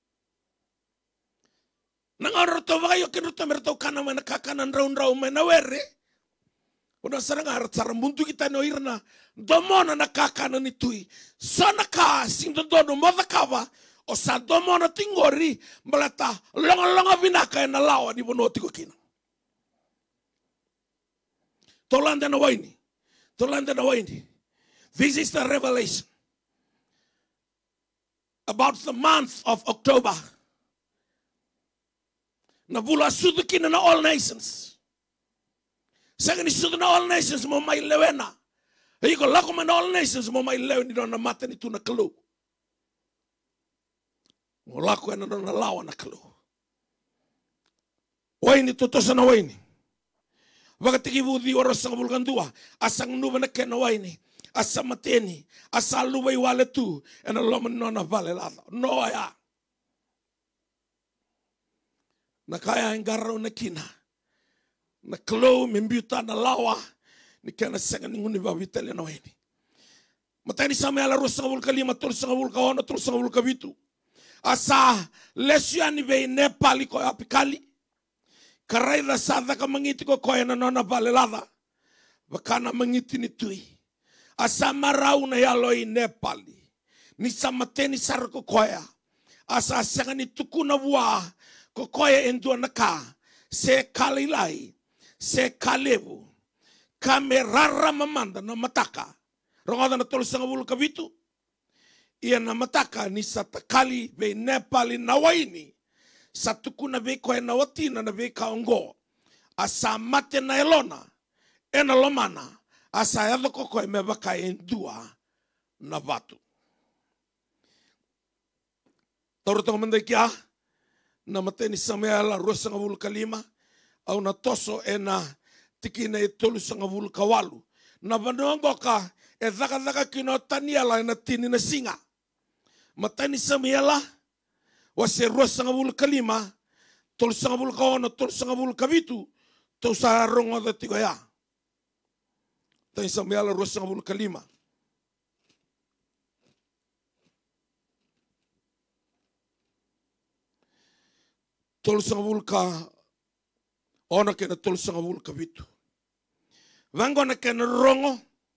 Nanga roto vaya kin roto merto kana mena kakana raun raun mena were. Una sarang arat sarang buntu kita no irna domona na kakana ni tui. Sana ka sing dono modakawa. O sa domona tingori balata longa-longa binaka na lawa ni bono tiko kina. Tolanda na waini. Tolanda na waini. This is the revelation about the month of October. Na bula sudu kina na all nations. Sanga ni sudu na all nations mo mai lewena. Hiko lako na all nations mo mai leweni do na mata ni tu na kalu. Molako ena na lawa na kalu. Waini totosa na waini. Wakatiki vudi ora sang bulgandua. Asang nuba na kena waini. Asa mateni. Asa luwa iwale tu. Ena loma nona vale lada. No ya. Na kaya ingaro na kina. Na kalu mimbiuta na lawa. Ni kena senga ninguni vavitele na waini. Matani sama ala rosa ngabul kalima. Tol sang ngabul kawana. Tol sang ngabul kabitu. Asa lesiani ve Nepali ko apikali. Karaida sada ka mangiti ko koya na nona valelada. Wakana mangiti ni tui. Asa marau na yaloi Nepali. Ni samateni sar ko koya. Asa sanga ni tukuna wa ko koya endua naka. Se kalilai. Se kalevu. Kamerara mamanda na mataka. Rongoda na tolo sanga bulu kabitu. Ia na mataka ni satakali ve Nepali na waini. Satukuna ve koe na watina na ve kaongo. Asa mate na elona. Ena lomana. Asa yadho kokoe me baka endua na vatu. Taurutang manda kia. Na mate ni samea la rosa ngavulu kalima. Au na toso ena tiki na etolu sa ngavulu kawalu. Na vanuango ka e dhaka dhaka kino taniala ena tini na singa. Matani samiela wase rosa ngabul kalima tol sangabul kawana tol sangabul kabitu to sa rongo da tigoya. Tani samiela rosa ngabul kalima. Tol sangabul ka ona kena tol sangabul kabitu. Vango na kena rongo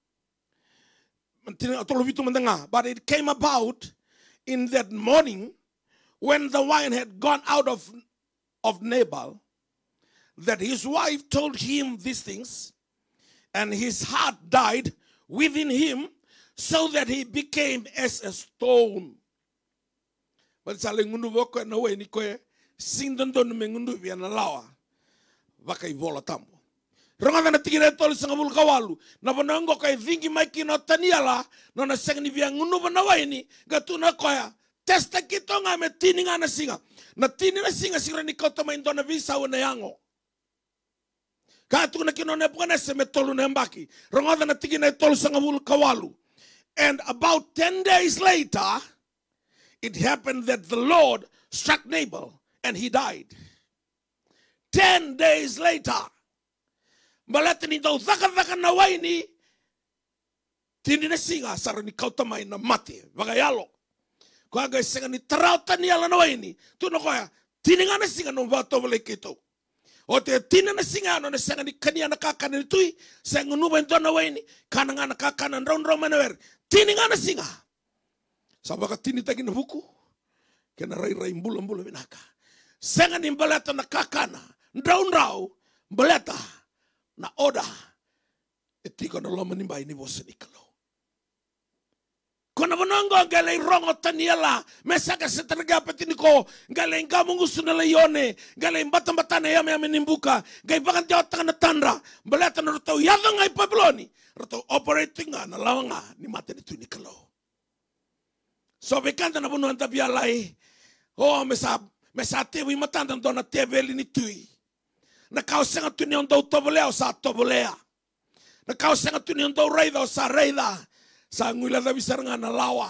tol bitu mendengar, but it came about in that morning, when the wine had gone out of, of Nabal, that his wife told him these things, and his heart died within him, so that he became as a stone. But saling ngundu voko na we ni koe sindondon mengundu via na lawa vaka ivola tambo. Ronga na tigina tol sangabul kawalu na bonongo kay vingi maiki no taniala no na sangni via ngundu na waini gatuna koya. Testa kito nga me tini nga na singa. Na tini na singa sira ni kauta maindo na visa wana yango. Katu na kino ne pwana se me tolu na mbaki. Rongoda na tiki na tolu sangabulu kawalu. And about ten days later, it happened that the Lord struck Nabal and he died. Ten days later, malati ni daw zaka-zaka na waini, tini na singa sara ni kauta mai na mati. Vagayalo. Ko aga senga ni tarau tani ala no ini. Tu no koya tininga na singa no vato vale kito. O te tina na singa no na senga ni kania na kakana ni tui. Senga nuba ndona waini. Kana nga na kakana ndron roma na wer. Tininga na singa. Sabaka tini tagi na buku. Kena rai rai mbula mbula binaka. Senga ni mbaleta na kakana. Ndron rau. Mbaleta na oda. Etiko na loma nimba ini vose ni kalo. Kona manongo gale rongo taniela mesaka seterga petiniko gale ngamu ngusuna layone gale mbata mbatana yame yame nimbuka gai bagan jauh na tandra belata na rotau yadha ngai Babyloni rotau operating na lawanga ni mate ni tuni kalo so bekanta na bunu anta bialai oh mesa mesa tewi matanda dona teveli ni tui na kau senga tuni ondau tobolea o sa tobolea na kau senga tuni ondau reida o sa reida sa ngula da bisar nga na lawa.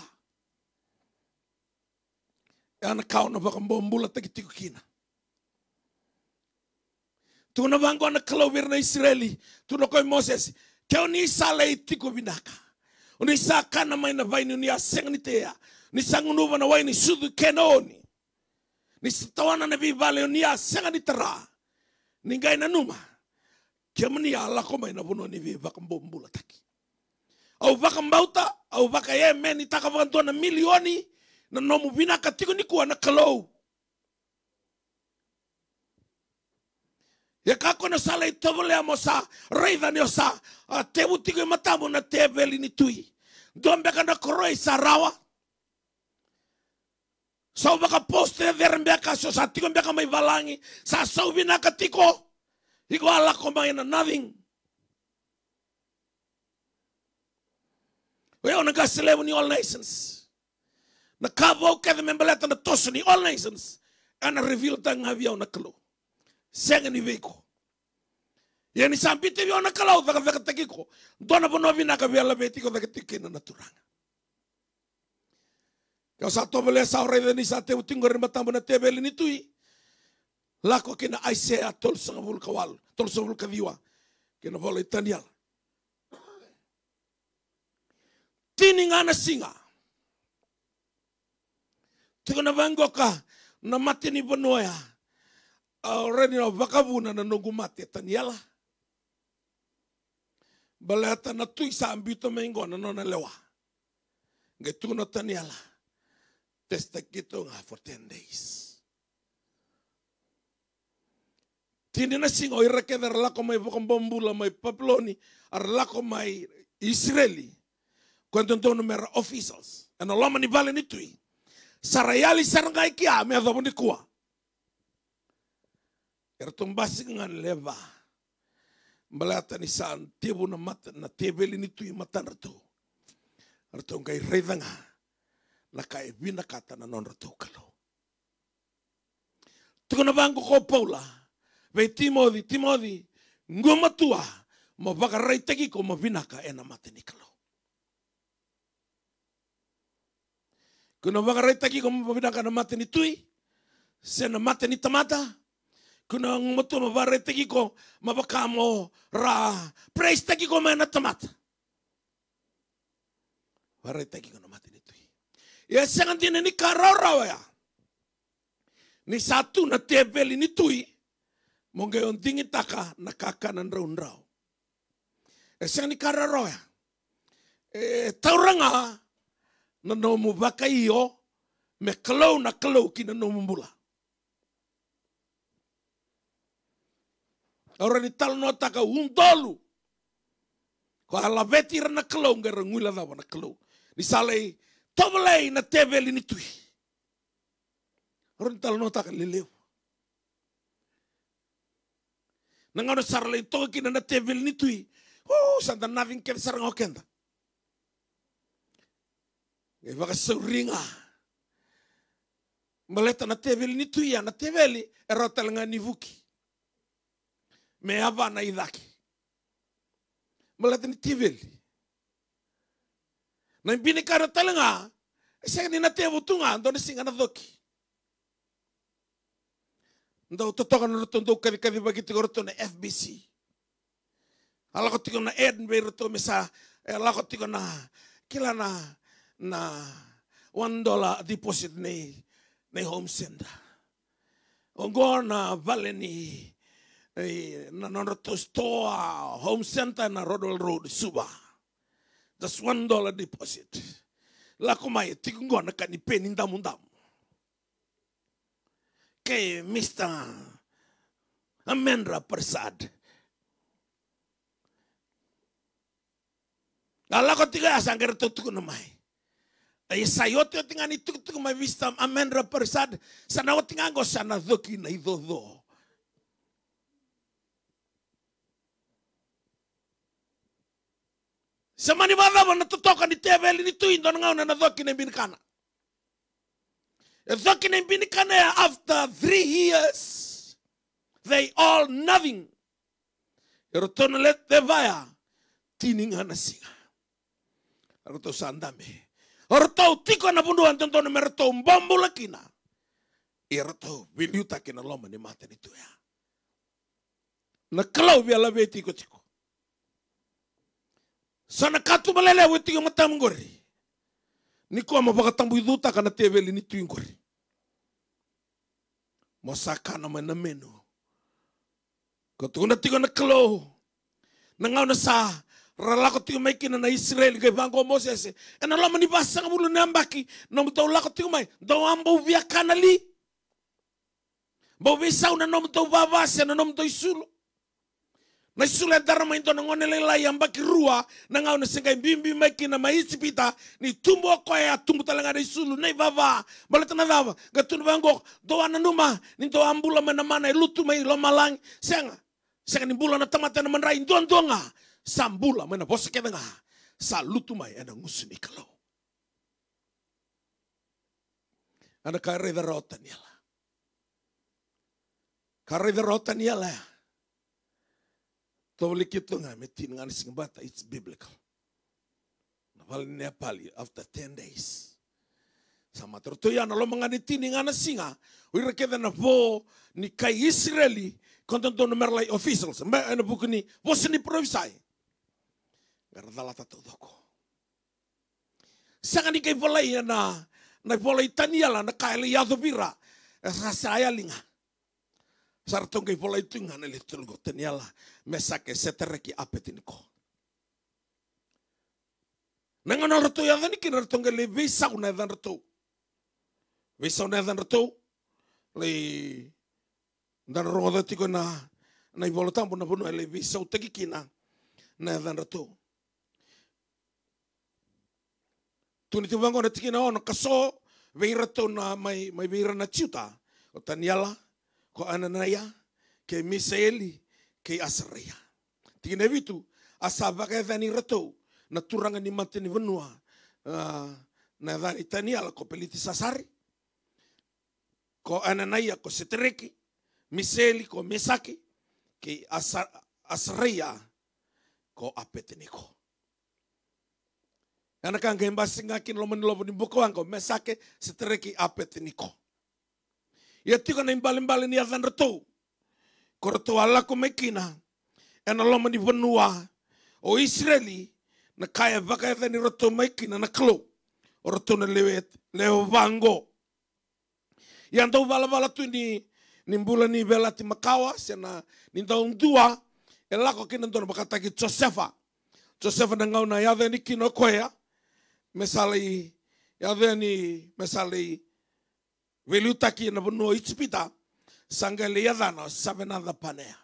Ana kau na baka mbombula tagitiko kina. Tu na bango na kalawir na Israeli. Tu na koy Moses. Kaya ni isa lay tiko binaka. Ni isa ka na may na vay ni aseng ni teya. Ni isa ngunuba na way ni sudu kenoni. Ni sa tawana na bibale ni aseng ni tara. Ni ngay na numa. Kaya mani ala ko may nabuno ni bibaka mbombula taki. Au vaka mbauta, au vaka ye meni taka vakantua na milioni na nomu bina katiko ni kuwa na kalou. Ya kako na sala itobole mo sa reitha ni o sa tebu tiko i matamu na tebeli ni tui. Dombeka na koroi sa rawa. Sau vaka poste verembeka so sa tiko mbeka mai valangi. Sa sau bina katiko. Iko ala komai na nothing. We on a gaselevo ni all nations. Na kavo kada membeleta na toso ni all nations. Ana reveal tang havia na kalo. Senga ni veko. Yani sampite vi ona kalo vaka vaka takiko. Dona bono vina ka via la betiko vaka tikina na turanga. Kau sa tobele sa ore ni sa te utingo rembatambo na tebeli ni tui. Lako kina Isaiah tol sanga vul kawal. Tol sanga vul kaviwa. Kina vola itanial. Tininga na singa. Tiko na vangoka na mati ni bonoya. Already na vakavuna na nungu mati taniela. Baleta na tui sa ambito mengo na nona lewa. Ngetu na taniela. Testa kito nga for ten days. Tini na singa oirake na ralako may vakambombula may Babyloni. Aralako may Israeli. Quando não numera officials, e não lama ni vale ni tui. Sarayali sarangai kia me adabo ni kuwa. Ertum basi ngan leva. Balata ni san tebu na mata na tebeli ni tui matan ratu. Ertum kai redanga na kai bina kata na non ratu kalo. Tuko na bango ko Paula. Ve Timothy, Timothy, ngoma tua mo baka raiteki ko mo binaka ena mate ni kalo. Kuna wakareta ki kung mabinaka na mate ni tui. Siya na mate ni tamata. Kuna ngumoto mabareta ki ko mabaka mo ra. Praise taki ko may na tamata. Wareta ki ko na mate ni tui. Ya siya nga din ni kararaw ya. Ni satu na tebeli ni tui. Monggayon tingin taka nakakanan raw raw. Ya siya ni kararaw ya. Eh, taurang nga. Na nomu baka iyo me kalau na kalau kina nomu mula. Ora ni tal nota ka undolu. Ko ala veti na kalau ngara ngula dawa na kalau. Ni salei toblei na tebeli ni tui. Ora ni tal nota ka leleu. Nangano sarlei to kina na tebeli ni tui. Oh, santa naving ken sarang okenda. E vaka sauringa. Maleta na teveli ni tuia na teveli e rotalanga ni vuki. Me ava na idaki. Maleta ni teveli. Na impini ka rotalanga e sega ni na tevo tunga ando ni singa na doki. Ndo totoka na roto ndo kadi kadi bagiti ko roto na F B C. Ala ko tiko na Edinburgh roto mesa. Ala ko tiko na kila na na one dollar deposit nei nei home center. Ongona vale ni na nono store home center na Rodwell Road Suba. Just one dollar deposit. Lako mai tikungona kani peni ndamu ndamu. Ke Mister Amendra Prasad. Alako tiga asangger tutuku namai. Ay sayote tingani tutuku mai Mister Amendra Prasad sana otingango sana dhoki na idhodho. Samani badaba na tutoka ni tebeli ni tuindo ngauna na dhoki na binikana. Dhoki na binikana after three years they all nothing. Erotono let the vaya tininga na singa. Eroto sandame. Eroto tiko na bundu antonto na meroto mbombo lakina. Eroto biliuta kina loma ni mata ni tuya. Na kalau biala beti ko tiko. Sana katu malele weti yung matamngori. Niko mapakatambu iduta kana tebeli ni tuyungori. Mosaka na manameno. Kotuna tiko na kalo. Nangaw na sa ralako tiko may kina na Israel kay Bango Moses. E nalaman ni basa nga mulo nambaki. Namutaw lako tiko may. Daw ambaw via kanali. Baw bisaw na namutaw babasa na namutaw isulo. Na isula darama ito na ngonele la yambaki rua na ngao na singay bimbi meki na maisipita ni tumbo ko ya tumbo talaga na isulu na ibaba balata na dava gatun bango doa na numa ninto ambula mana mana lutu mai lomalang senga senga ni bula na tamata na manrai don donga sambula mana bosa keda nga sa lutu mai ana ngusuni kalau ana kare derrota niala kare derrota niala Tawali kito nga metin nga nising bata, it's biblical. Nawal ni Nepali after ten days. Sama tertuya na lo mga nitini nga nasinga, uira keda na po ni kay Israeli, kontonto na merlay officials, may ano buko ni, bosa ni provisay. Garadala tatudo ko. Saka ni kay volay na, na volay taniala na kaili yado bira, saya linga. Sartong kay volay tu nga nalitulgo taniala mesake setereki apetiniko. Nangan rato ya ni kinartong kay bisa una dan rato. Bisa una dan rato le dan roda tiko na na ibolotam na puno le bisa utagi kina na dan rato. Tuni tu bango na tikina ono kaso veirato na mai mai veira na ciuta o taniala ko Ananaya, kay Misaeli, kay Asaraya. Tingin itu, asaba kay dhani rato, naturangan ni mati ni benua, na dhani taniala ko peliti sasari, ko Ananaya ko setereki, Misaeli ko mesaki, kay Asaraya ko apeteniko. Anak ang kembasing akin loman loman ni bukuan ko mesake setereki apeteniko. Ya tiko na imbalin-balin ni adan reto. Korto ala ko mekina. Ena loma ni benua. O Israeli. Na kaya baka adan ni reto mekina na klo. O reto na lewet. Leo vango. Yang tau bala-bala tu ni. Nimbula ni bela ti makawa. Sena ni taong dua. Ela ko kinanto na bakataki Josefa. Josefa na ngau na yadhe ni kino koya. Mesali. Yadhe ni mesali. Veluta ki na buno itspita sanga le yada no sabenada panea.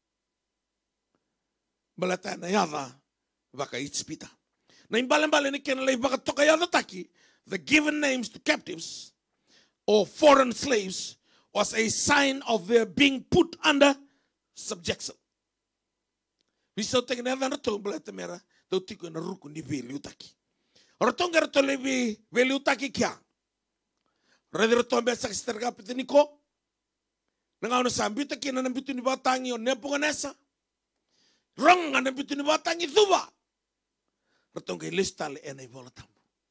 Balata na yada baka itspita. Na imbalen-balen ni ken le baka toka yada taki. The given names to captives or foreign slaves was a sign of their being put under subjection. Bisa tek na yada to balata mera to tiko na ruku ni veluta ki. Rotonga to le veluta ki kya. Radero tombe sa kisterga petiniko. Nangaw na sambita kina nambitu ni batangi o nepo ganesa. Rong nga nambitu ni batangi thuba. Ratong kay lista le enay volatam.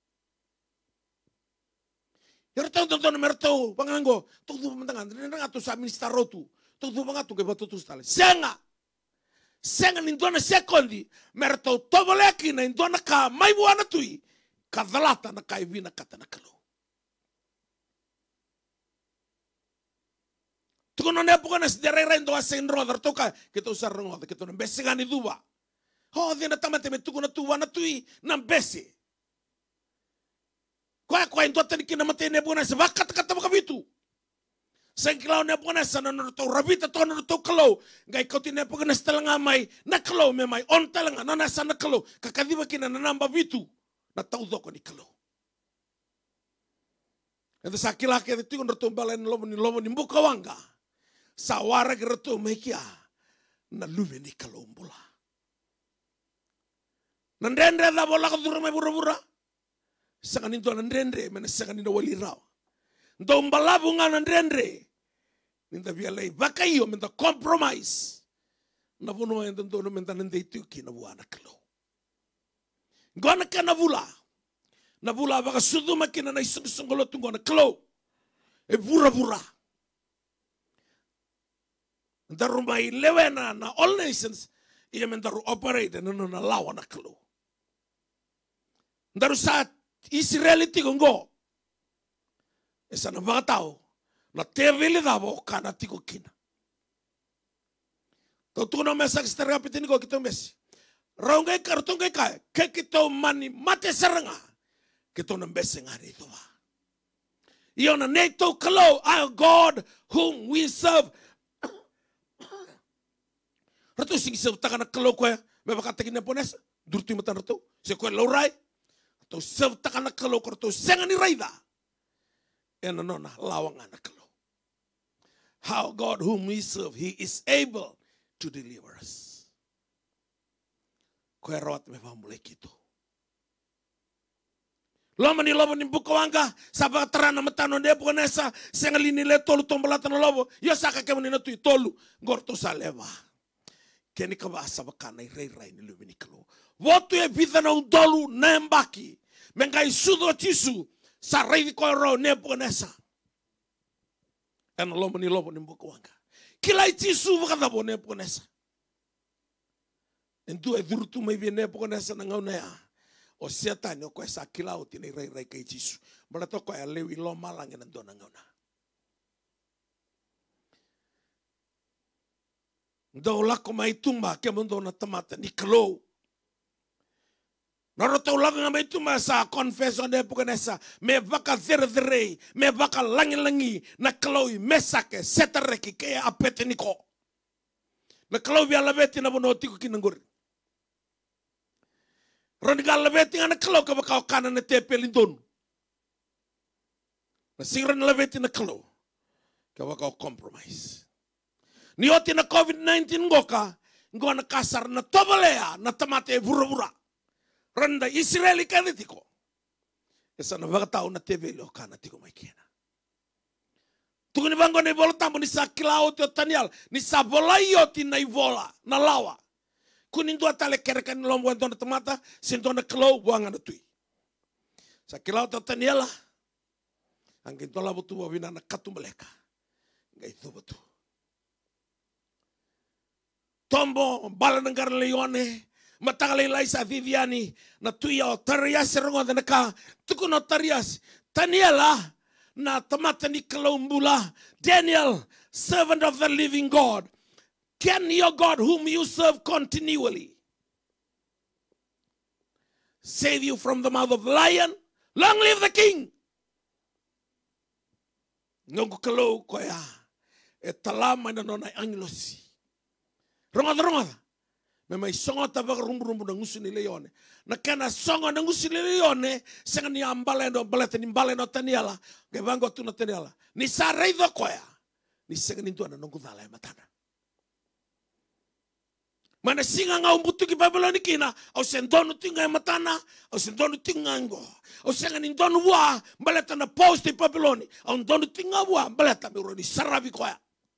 Yartong tong tong merto pangango. Tuk thuba mantangan. Nang ato sa minister rotu. Tuk thuba nga to kay batutus tale. Senga. Senga nindona sekondi. Merto toboleki na indona ka may buwana tui. Kadalata na kaivina kata na kalo. Tuko no ne pokona sedere rendo asen ro dar toka kita usar rongo kita no besi ngani duba. Ho dina tamate me tuko na tuwa na tui na besi. Kwa kwa ndo tani kina mate ne pokona se bakat kata makabitu. Sang kilau ne pokona sana no to rabita to no to kalau ngai koti ne pokona stelanga mai na kalau me mai on talanga no na sana kalau kakadiba kina na namba bitu na tau doko ni kalau. Ento sakila ke tu no to balen lobo ni lobo ni buka wanga. Sawara ke to mekia na lume ni kalau mbola. Nandendre da bola ko durme bura-bura. Sanganin to nandendre mena sanganin do wali raw. Ndo mbalabu nga nandendre. Ninda bialai bakayo menta compromise. Na bono endo ndo menta nande tuki na buana kalo. Ngona kana vula. Na vula baka sudu makina na isung-sungolo tungona kalo. E bura-bura. Ndaru mai lewena na all nations ia mendaru operate na na lawa na kalo. Ndaru sa Israeli tigongo. Esa na bakatao na tevele davo kana tiko kina. To tu no mesa exterga pitini ko kito mesi. Raungai kartungai kai ke kito mani mate seranga. Kito na mbese ngari toa. Iona neto kalo our God whom we serve. Ratu sing serve takana kalo ko me bakata kina pones durtu matan ratu. Se ko laurai. To serve takana kalo ko to sengani raida. And nona lawanga na kalo. How God whom we serve, he is able to deliver us. Koe rawat me pamulai kito. Loma ni lobo ni buka wanga sabak terana matano de bukanesa sengalini le tolu tombolatan lobo yo saka kemani na tui tolu gorto saleva. Keni kaba sabakana rei rei ni lumini kalo. Wotu e vida na undolu na mbaki. Mengai sudo tisu sa rei ko ro ne bukanesa. En lobo ni lobo ni buka wanga. Kila tisu buka bo ne bukanesa. Entu e durtu mai ne bukanesa na ngauna ya. O setan yo ko sa kilau tini rei rei kai jisu. Barato ko ya lewi lo malang en dona ngona. Ndo la ko mai tumba ke mondo na tamata ni klo. Naroto la ko mai tumba sa confession de pukanesa me vaka there there me vaka langi langi na klo mesake setareki ke apeteniko. Na klo via labeti na bono tiko kinangor. Ronigal labeti ngana kalo ka baka kana na tepe lindon. Na singran labeti na kalo ka baka compromise. Ni oti na COVID nineteen ngoka ngona kasar na tobalea na tamate bura-bura. Randa Israeli kanitiko. Esa na baka tao na tepe lo kana tiko mai kiena. Tuku ni bango ni bola tambo ni sa kilao tio tanial ni sa bola yoti na ivola na lawa. Kunin dua tale kerekan lom wan dona tomata sin dona klo buang ana tui. Sa kilau ta taniela. Angin tola butu wabina na katu meleka. Ngai tu butu. Tombo bala nengar leone matagale lai sa Viviani na tui o tarias rongo na ka tuku no tarias taniela na tomata ni klo mbula Daniel servant of the living God. Can your God whom you serve continually save you from the mouth of the lion? Long live the king. Ngongo kalo koya e talama na nona angelosi. Ronga ronga. Me mai songa tabak rumbu rumbu na ngusu ni leone. Na kana songa na ngusu ni leone senga ni ambale no balete ni mbale no taniala. Ke bango tu no taniala. Ni sarei do koya. Ni senga ni tuana nongo dala matana. Mana singa ngau butu ki Babylon kina au sendonu tinga matana au sendonu tinga ngo au senga ni ndonu wa baleta na post Babylon au ndonu tinga wa baleta mi roni sarabi koya.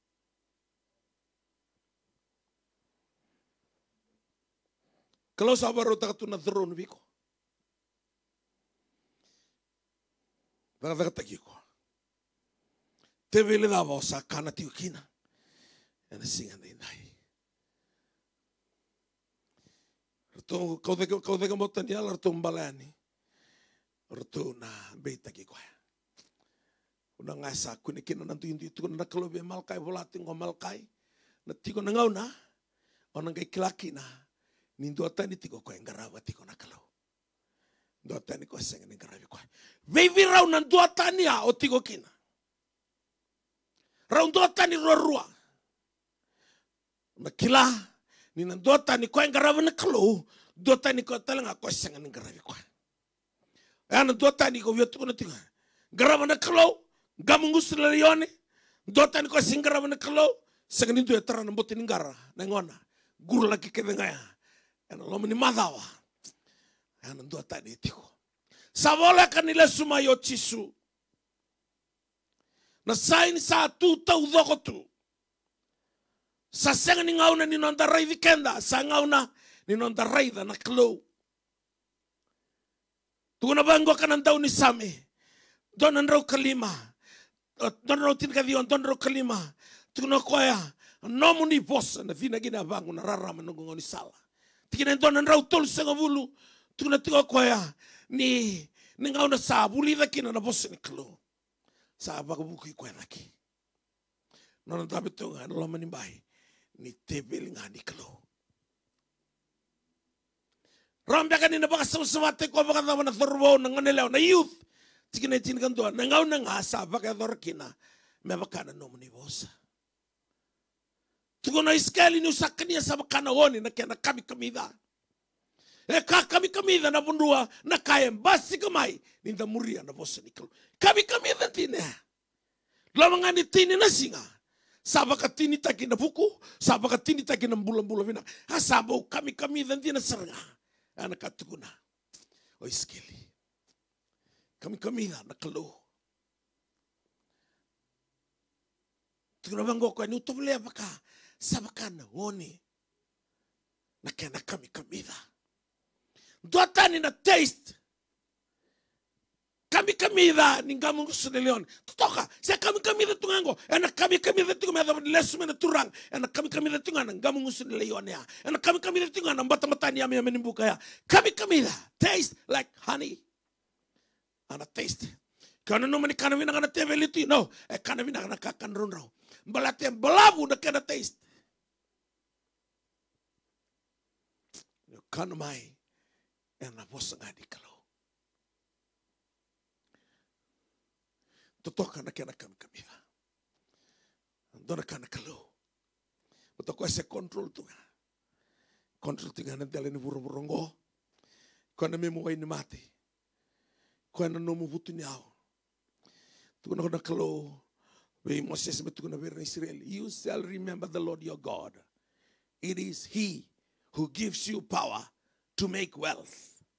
Kalau sabar utak tu na drone biko. Baka baka takiko. Tevele da bosa kana tiu kina. Ena singa ndai. Kau kau deka kau deka mo tanial arto mbalani arto na beita ki koya Una ngasa kune kina nantu intu itu na kalau be malkai volati ngo malkai na tiko na ngauna ona ngai kilakina ni ndo tani tiko ko ngarawa tiko na kalau ndo tani ko senga ni ngarawa ko vevi rau na ndo tani a o tiko kina rau ndo tani rorua na kila ni na ndo tani ko ngarawa na kalau ndo tani ko talanga ko senga ni ngarawa ko ana ndo tani ko viotu na tiko ngarawa na kalau gamungus lelione dotan ko singara na kalau segani do etara na botin ngara na ngona guru lagi ke ngaya ana lo mani madawa ana dotan itiko sabola kanila suma yo chisu na sain sa tu tau dogotu sa segani ngauna ni nonda rai vikenda sa ngauna ni nonda rai da na kalau tu na bango kanan tau ni same donan ro kalima don ro tin kadion don ro kalima tuno koya no muni boss na vina gina bangu na rara manungo ni sala tikina don ro tol senga bulu tuno tiko koya ni ni ngauna sa buli da kina na boss ni klo sa ba buku ko laki non tabe to ngana lo mani bai ni tebel ngani klo rombe kan ni na baka samate ko baka na thorbo na ngane leo na youth tikina tin kan doa nangau nanga sa baka dorkina me baka na nomni bosa tuko na iskali ni usakania sa baka na woni na kena kami kamida e ka kami kamida na bundua na kaem basi kamai ninda muria na bosa niklo kami kamida tine lo mangani tini na singa sa baka tini taki na buku sa baka tini taki na bulan-bulan vina hasabo kami kamida tine seranga ana katukuna o iskeli kami kamida na kalau tukuna bango ko ni utobele apaka sabakana woni na kena kami kamida dotani na taste kami kamida ni ngamu de leon toka se kami kamida tungango ena kami kamida tungama lesu mena turang ena kami kamida tungana ngamu de leon ya ena kami kamida tungana mbata matani ya menimbuka ya kami kamida taste like honey ana taste kana no mani kana vina kana tebeliti no e kana vina kana kakan ronro balate balabu na kana taste yo kana mai ena bosa ngadi kalau totoka na kana kam kamila dona kana kalau utako ese control tu control tinga na dele ni buru burongo kana memo wai ni mate kana no mubutu ni ao tukuna kana kalau we Moses betukuna ver Israel you shall remember the Lord your God it is he who gives you power to make wealth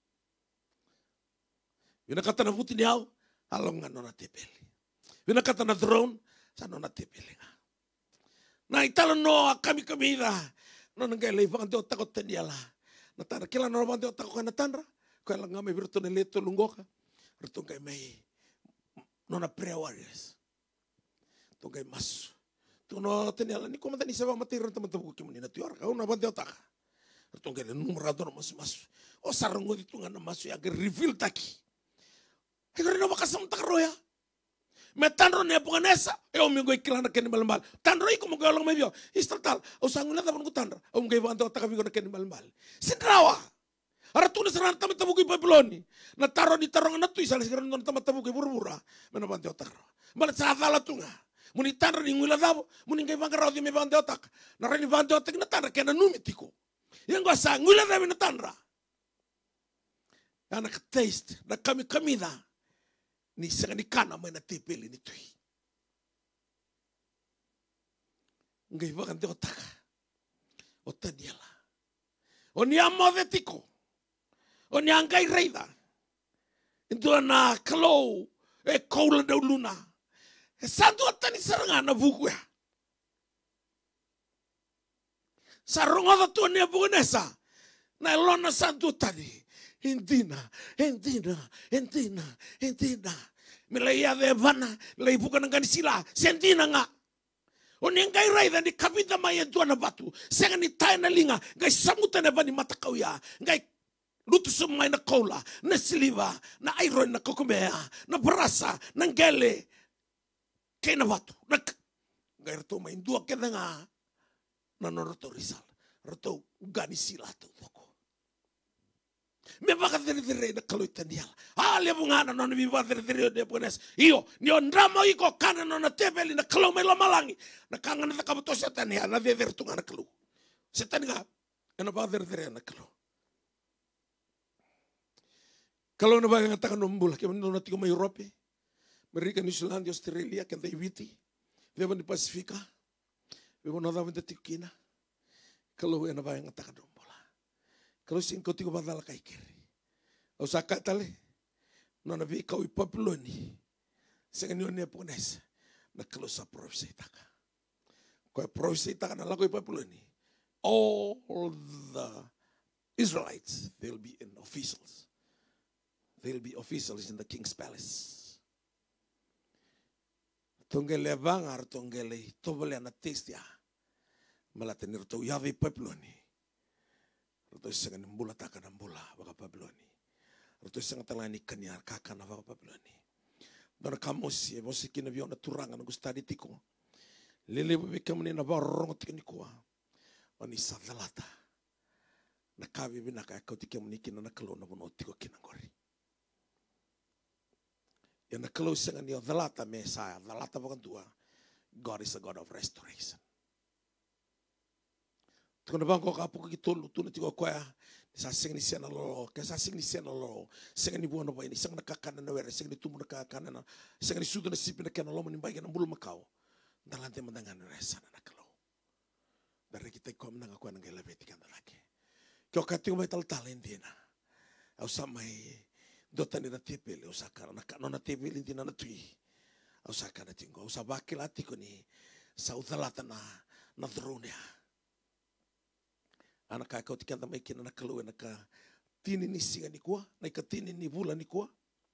yuna kata na butu ni ao alonga no na tepeli yuna kata na throne sa no na tepeli na italo no kami kamida no ngale ifang to takot teniala na tara kila no bande takot kana tanra kala ngame virtu ne leto lungoka Rutungkai mai nona prayer warriors tungkai mas tuno tenela ni komanda ni seba mati ranta matabu kimuni na tior kau na bande otaka rutungkai le numero dono mas mas o sarungo ditunga na masu ya reveal taki hegere no makasam takroya metanro ne bukanesa e o mingo ikilana ken malmal tanro iko mo golong mebio istatal o sangula ta bungu tanra o ngai bande otaka bigo ken malmal sindrawa Ara tunas ran tamat tabuki Babiloni. Na taro di tarong na tu isal sekarang non tamat tabuki burbura. Mana bante otak. Bala sa fala tunga. Muni tanro ni ngula dabo. Muni ngai bangka rodi me bante otak. Na rani bante otak na tanra kena numitiko. Yang gua sa ngula dabo na tanra. Anak taste na kami kamida. Ni sagani kana mai na tepeli ni tui. Ngai bangka otak. Otadiala. Oni amovetiko. O ni angkai reida. Itu na kalau e kaula da luna. E santo atani saranga na buku ya. Sarunga da tu ni bukunesa. Na lona santo tadi. Indina, indina, indina, indina. Milaya de vana, lei bukan ngani sila, sentina nga. O ni angkai reida ni kapita mai tu na batu. Senga ni tai na linga, ngai samuta na bani mata kau ya. Ngai lutu semai na kola, na siliva, na iron na kokomea, na berasa, na gele. kay na batu nak gair to main dua ke nga na no roto risal roto gani silato toko me baka dere dere na kalo itanial ale bungana no mi ba dere dere de pones io ni ondramo iko kana no na tebeli na kalo me lo malangi na kanga na kabuto setania na de dere tunga na kalo setania na ba dere dere na kalo kalau na ba ngata kan nombula ke no na tigo mai Europe Amerika New Zealand Australia kan dai witi de ban Pasifika we bona da vente tikina kalau na ba ngata kan kalau sing kau tiga badal kai kiri, usaka tale, nona vi kau ipapuloni, sengen yone pones, na kalau sa profesi taka, kau profesi taka na lagu ipapuloni, all the Israelites they'll be in officials, they'll be officials in the king's palace. Tongele bangar tongele tobole na testia, malatenir to yavi ipapuloni. Roto sengan mbula taka na mbula baka Babiloni. Roto sengan talani kanyar kaka na baka Babiloni. Dona kamosi e mosi kina viona turanga na gustadi tiko. Lele bebe kamuni na barong tikini kuwa. Wani sadalata. Na kabi bina kaya kau tiki muni kina na kalau na bono tiko kina ngori. Ya na kalau sengan yo dalata mesaya dalata bakan tua. God is a God of restoration. Tukana bangko kapu kitolu tu nanti ko koya sa sing ni siana lo ke sa sing ni siana lo sing ni buana ba ini sing na kakana na wera sing ni tumu na kakana na sing ni sudu na sipi na kana lo mani ba na bulu makau dalante mandangan resa na kalau dari kita ko mnanga ko na ngela beti kan dalake ko kati ko tal talendina au samai dotani na tepele o sakara na no na tepele dina na tui au sakara tingo au sabakilati ko ni sa udalata na na dronia anak kakau tikan tamai kina na kalau na ka tini ni singa ni kuah na ka tini ni bula ni kuah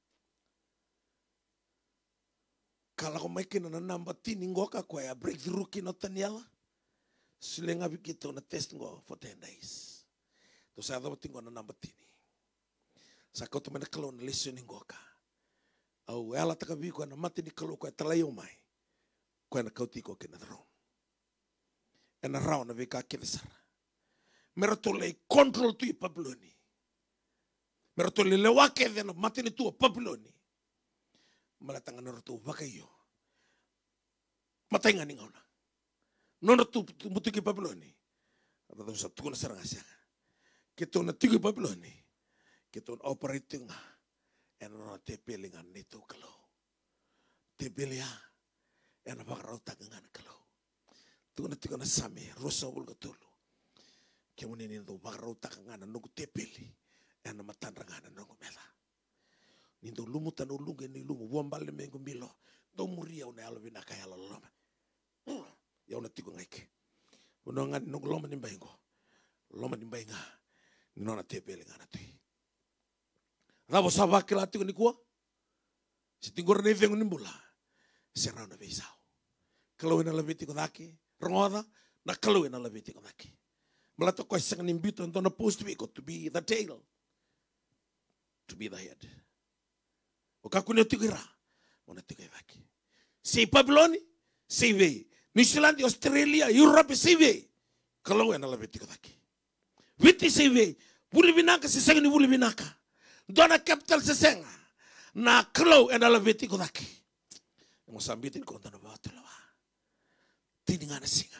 kalau ko mai kina na namba tini ngoka ko ya breakthrough kina taniala silenga bikito na test ngo for ten days to sa do tingo na namba tini sa ko to na kalau na lesson ngoka au ela taka bi ko na mati ni kalau ko talayo mai ko na kau tiko kina dron ena rao na vika kilisara meratole control tu Babiloni. Meratole lewake dena matini tu Babiloni. Malatangan rotu bakayo. Matainga ni ngona. Nona tu mutuki Babiloni. Ada tu satu na serang asya. Kita na tiga Babiloni. Kita na operating en na tepelingan nito kalau. Tepelia en na bakarau tagangan kalau. Tu na tiga na sami rosa bulgatulu. Kemudian itu baru takangana nunggu tepeli, ena matandangana nunggu mela. Nindo lumu tanu lunge ni lumu wambale mengu milo, do muria una alvina kaya loloma. Ya una tigo ngaike. Unonga nunggu loma ni mbaingo, loma ni mbainga, nona tepeli ngana tui. Rabo sabaki la tigo ni kuwa, si tingor ne vengu ni mbula, serau na veisau. Kalau ina lebih tigo daki, rongoda, na kalau ina lebih tigo daki. Melato ko isang nimbito ito na post to be to be the tail, to be the head. O kakunya tigira, mo na tigay baki. Si Babiloni, si ve. New Zealand, Australia, Europe, si ve. Kalau na labi tigo baki. Witi si ve. Buli binaka si senga ni buli binaka. Dona capital si senga. Na kalau na labi tigo baki. Mo sambitin ko na bato lawa. Tininga na singa.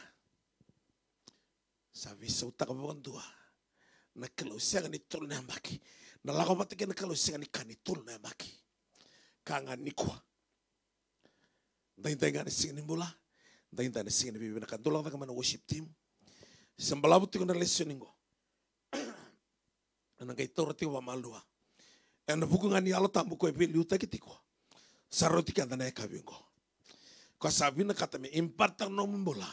Sabi sa utak mo ang dua. Na kalau siya ni tol na maki. Na lako matikin na kalau siya ni kanitol na maki. Kangan ni kuwa. Dahintay nga na siya ni mula. Dahintay na siya ni bibi na kandulang na kama na worship team. Sambalabot ko na lesyonin ko. Anang kay toro tiwa malua. Ano bukungan ni alo tambo ko e beli utak itiko. Saroti ka na ekabing ko. Ko sabi na kata me impartang no mbola.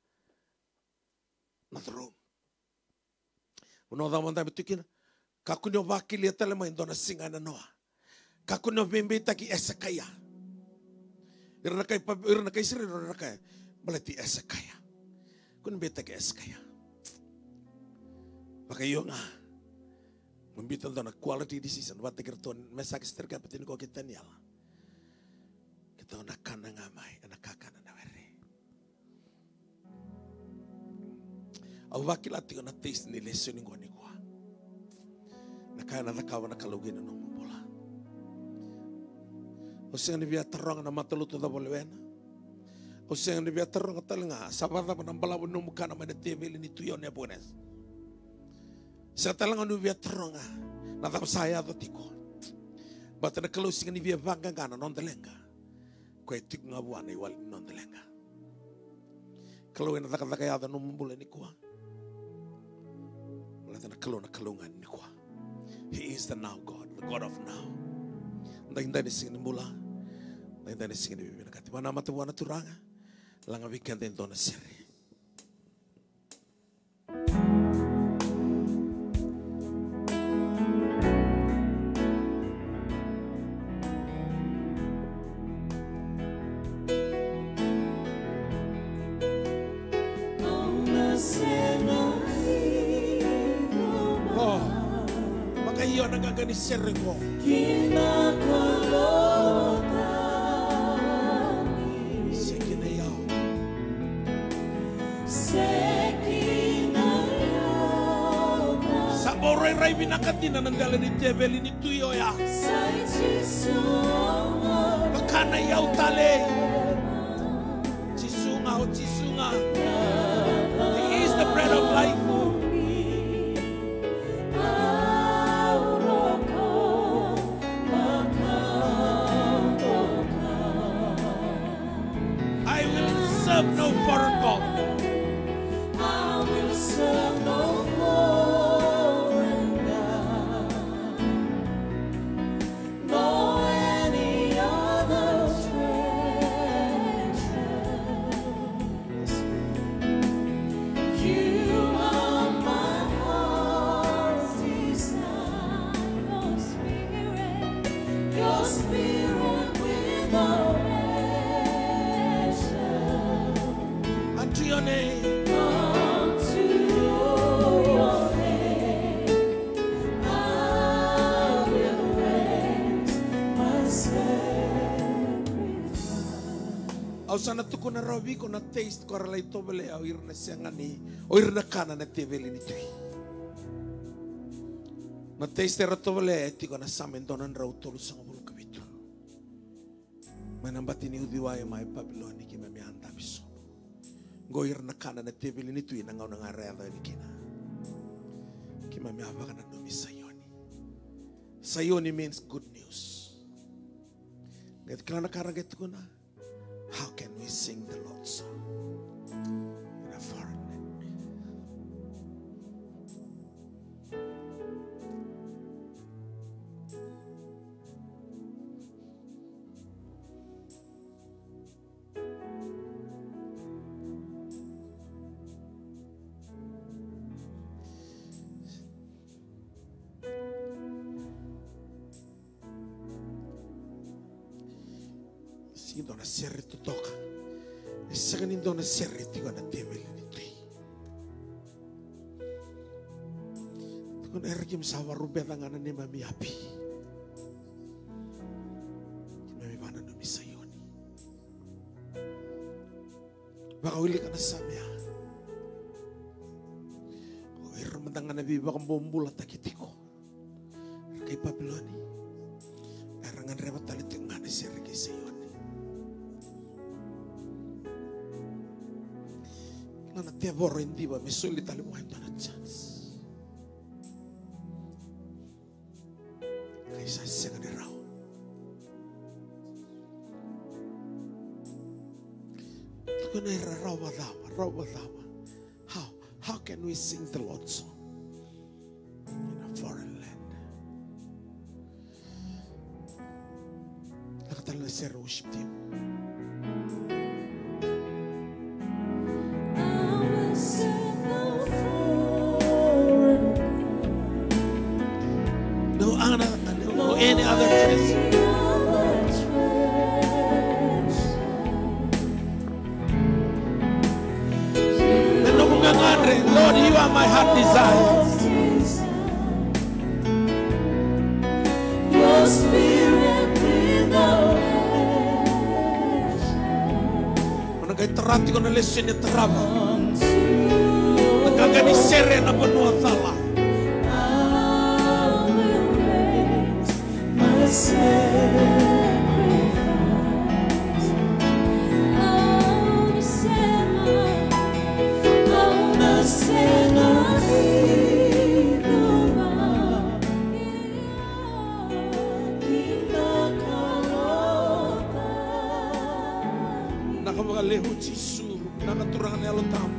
Na throne. Uno da manda bitikin. Kakunyo wakili atale mo indona singa na noa. Kakunyo bimbi taki esakaya. Irna kay irna kay sir irna kay balati esakaya. Kun beta kay esakaya. Makayo nga. Membitan dona quality decision. Wat teker ton mesak ster kapitin ko kita niala. Ito nakana ngamay, nakakana na wari. Au wakilati ko na taste ni lesson ni ngoni ko. Nakaya na takawa na kalugin na nung mula. O siya ni biya tarong na mataluto da bolwena. O siya ni biya tarong na talanga. Sabata pa ng balawin nung mukha naman na tebeli ni tuyo niya buenas. Siya talanga ni biya tarong na. Natakap saya to tiko. Bata na kalusin ni biya bangga ka na nondalenga. Kaya tiko nga buwan na iwal nondalenga. Kaluin na takatakayada nung mula ni kuwa. Na kalu na kalungan ni kwa. He is the now God, the God of now. Ndahinda ni singin mula, ndahinda ni singin ni bibina kati. Wana matawa na turanga, langa weekend endo na siri. Nagagani sere ko. Kinakalotani. Sekinayaw. Sekinayaw. Sabore ray binakatina ng dala ni Tebeli ni Tuyo ya. Makanayaw tale. Chisunga o chisunga. He is the bread of life. No foreign God. I will serve no foreign God, nor any other treasures. You are my heart's desire, your spirit, your spirit with the to your name. Come to your name. I will raise my sacrifice. Au sana tuko na rawi ko na taste ko ralay to bele au irna siyangani o irna kana na teveli ni tui. Na taste ra to bele eti ko na samen donan raw tolu sang bulu kabitu. Manambati ni udiwaya mai Babiloni ki mami anda biso. Goir na kana na tebeli ni tuwi na ngaw na nga reala ni kina. Kima miyaba ka na numi sayoni. Sayoni means good news. Ngayon kala nakaraget ko na, how can we sing the Lord's song in a foreign land? Sindo na seri tutoka. Isagan indo na seri tigo na tebeli ni tui. Tukun erkim sawa rubet ang anan ni mami api. Mami bana numi sayoni. Baka uli ka na samya. O irmandang na biba kang bombulat takitiko. Kay Babiloni. Erangan rebat talit yung nga na seri kay sayoni. Na tebor hindi ba may sulit tali mo kayo na chance. Kaysa siya nga ni raw. Ito na raw wadawa, raw wadawa. How? How can we sing the Lord's song in a foreign land? Nakatala na siya worship team. Any other treasure. Lord, you are my heart desire. Your spirit with the tiko na lesson ni teraba. Nakagani sere na benua thala. Nakabagaleho Jisu, nakaturangan ni Alotam.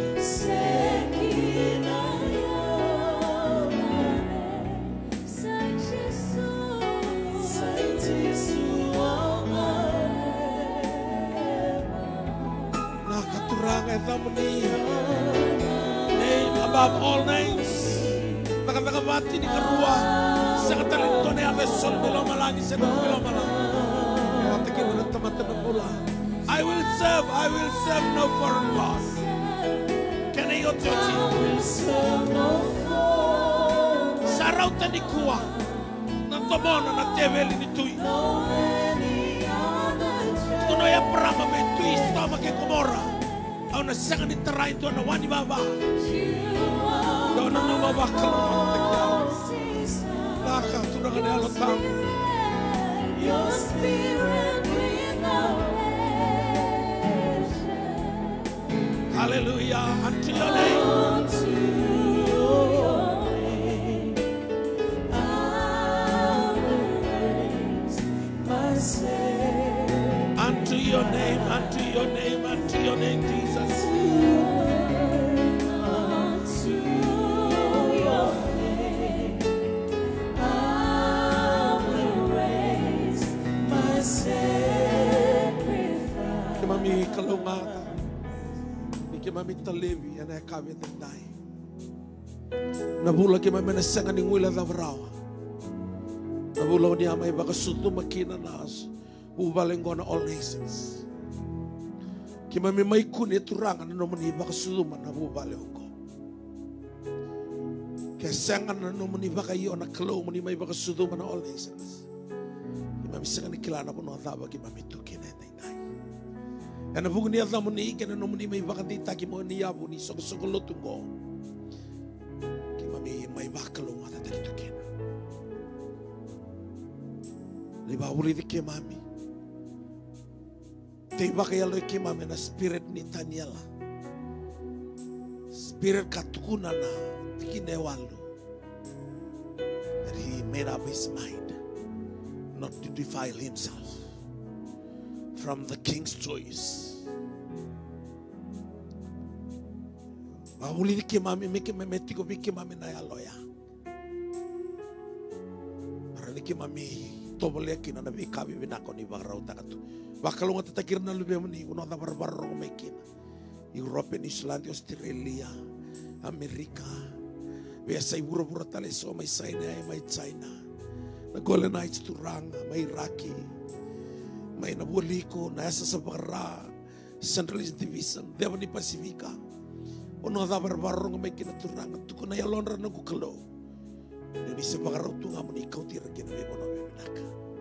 Nakaturangan tamuni, name above all names. Nakatagabati ni Karua, sa katalento ni Avesol belong malagi sa belong malagi. Katakin mo ng tamat-tamat mula. I will serve, I will serve no foreign God. Can I go to you? Sarau tani kuwa, nantomona na teveli ni tui. Kuno ya prama me tui stoma ke komora. Au na sanga ni tarai tu na wani baba. Do na no baba kalon takiao. Laka tu na kane alotam. Your spirit in the hallelujah unto your name. Unto your name. I will raise myself. Unto your name, unto your name, unto your name, Jesus. Unto your name. I will raise my sacrifice. Kami kalungatan. Mami talevi ana kabe tandai nabula ke mami nasanga ni ngwila da brawa nabula ni amai baka sutu makina nas ubalengo na all nations ke mami mai kune turanga no mani baka sutu na ubalengo ke sanga no mani baka yo na klo mani mai baka sutu na all nations ke mami sanga ni kilana pono thaba ke mami tukine tandai. Ana buku ni ata muni kena no muni mai bakati taki mo ni abu ni sok sok lo tungo. Ki mami mai bakalo ngata tadi tukena. Liba uli di ke mami. Te bakai alo ke mami na spirit ni Taniela. Spirit katukuna na tikine walu. That he made up his mind not to defile himself from the king's choice. Mahuli ke mami meke memeti ko bike mami na yaloya. Marani ke mami tobole kina na bikabi binako ni bagrau takatu. Bakalo ngata takir na lube mani uno ta barbar ro mekina. Europe, Island, Australia, Amerika. Biasa ibura-bura tale so mai China, mai China. Na Golden Heights turanga, mai Iraki. May nabuliko na esa sa Bagara, Central East Division, Devon ni Pacifica. Ono da barbaro nga may kinaturanga, tuko na yalonra na kukalo. Yun isa Bagara tu nga muni ikaw tira kinabi mo na biminaka.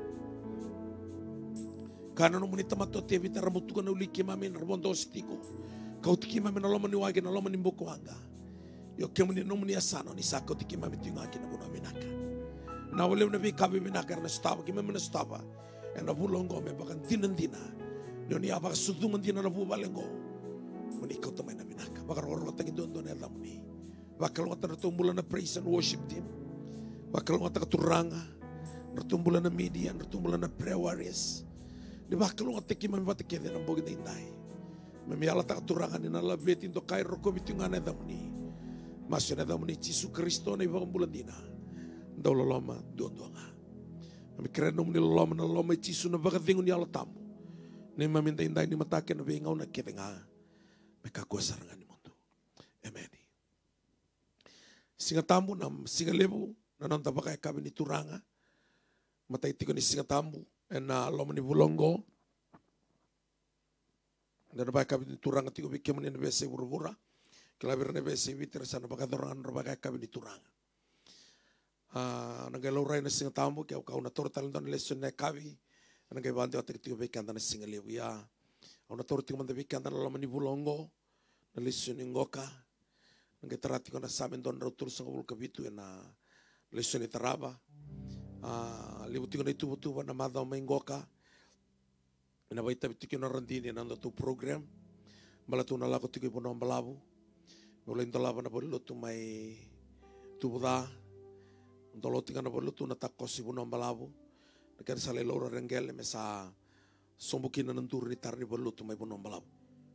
Kano no muni tamato tevi taramutu ka na uli kimami na ramondo ostiko. Kau tiki mami na loma ni wagi na loma ni mboko hanga. Yo kemuni no muni asano ni sako tiki mami tu nga kinabi na biminaka. Na wale na bikabi biminaka na staba, kimami na staba. Na bulongo me bakan tinan-tina. Yoni apa sudungan tina na bubalengo. Muni ikaw tamay na binaka. Bakar orotang indon-don na muni. Bakal nga natumbulan na praise and worship team. Bakal nga taturanga. Natumbulan na media, natumbulan na prayer warriors. Di bakal nga teki mami batikede ng bogin na inday. Mamiyala takaturangan ni nalabetin to kay roko bitungan na muni. Masya na muni Jisu Kristo na ibang bulan dina. Daw loloma doon-doon nga. Kami keren nung niloloma na loma Jisu na baka tingon niya alatamu. Na maminta-inday ni matakin na bingaw na kita nga. May kakuasarangan ni mundo. Amen. Singatamu na singalebu na nang tabakay kami ni Turanga. Matay tiko ni singatamu na loma ni Bulongo. Na nabay kami ni Turanga tiko bikya mo ni nabese burubura. Kilabir nabese witir sa nabakadorangan nabakay kami ni Turanga. Uh, nagalaw na singa tamo kaya kau na tortal don lesson na kavi nagay bante at tiyo be kanta na singa lewiya Ona toru tika manda vikanta na lama ni bulongo na lesion ni ngoka. Nang terati kona saben don rautul sanga bul kabitu na lesion ni taraba. Ah libu tika na itu butu na mada mai ngoka. Na baita bitiki na randini na tu program. Malatu na lako tika ipo na ambalabu. Mulai ndolaba na bolu tu mai tubuda. Ndolo tika na bolu tu na takosi ipo na ambalabu. Nakan sale lora rengel mesa sombukin na nantur ni tar ni bolu tu mai ipo na ambalabu.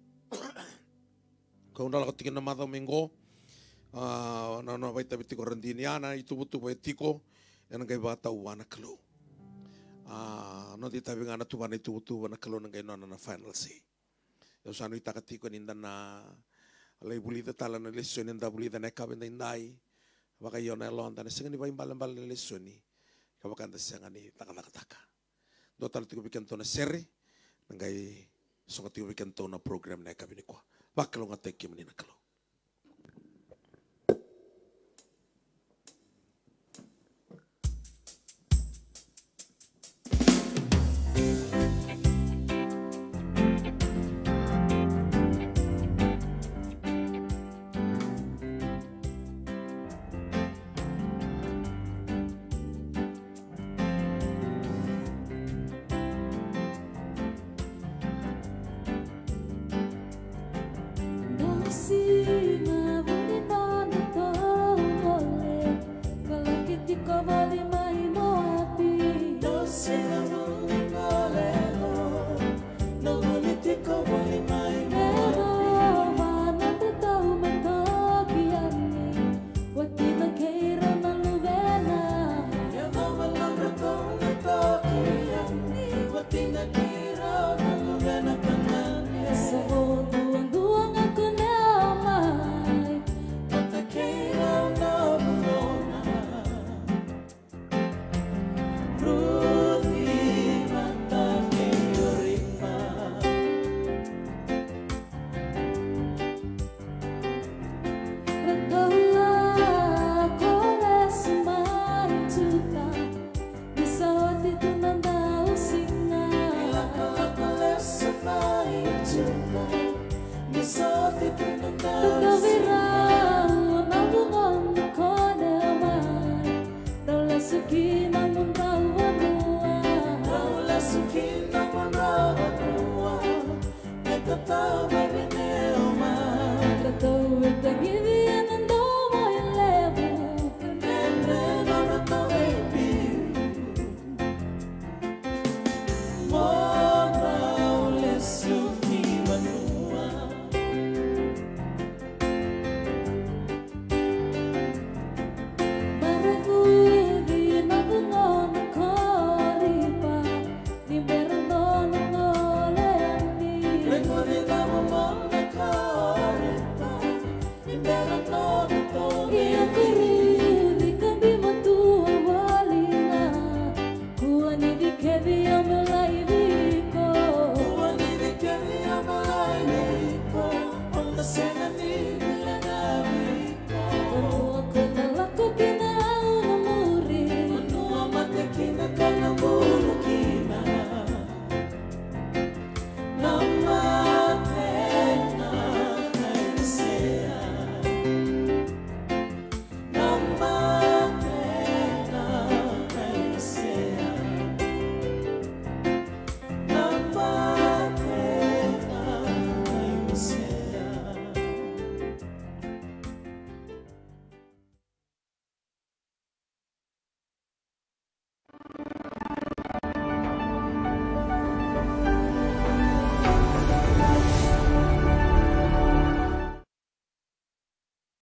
Kau na lako tika na mada mengo. Ah na na baita bitiko randini ana itu butu bai tiko. Yang ngai bata uwana kelu. Ah, no di tabi ngana tuwa na itu tuwa na kalau nang gaino na final say. Yung sano itakati ko ninda na alay bulita tala na lesyon ninda bulita na ikaw ninda inday. Baka yun na londa na singa ni ba yung balambal na lesyon ni kabakanda siya nga ni takalakataka. Do tala tiko bikanto na seri nang gay sungat tiko bikanto na program na ikaw ni ko. Bakalo nga teki mo ni nakalo.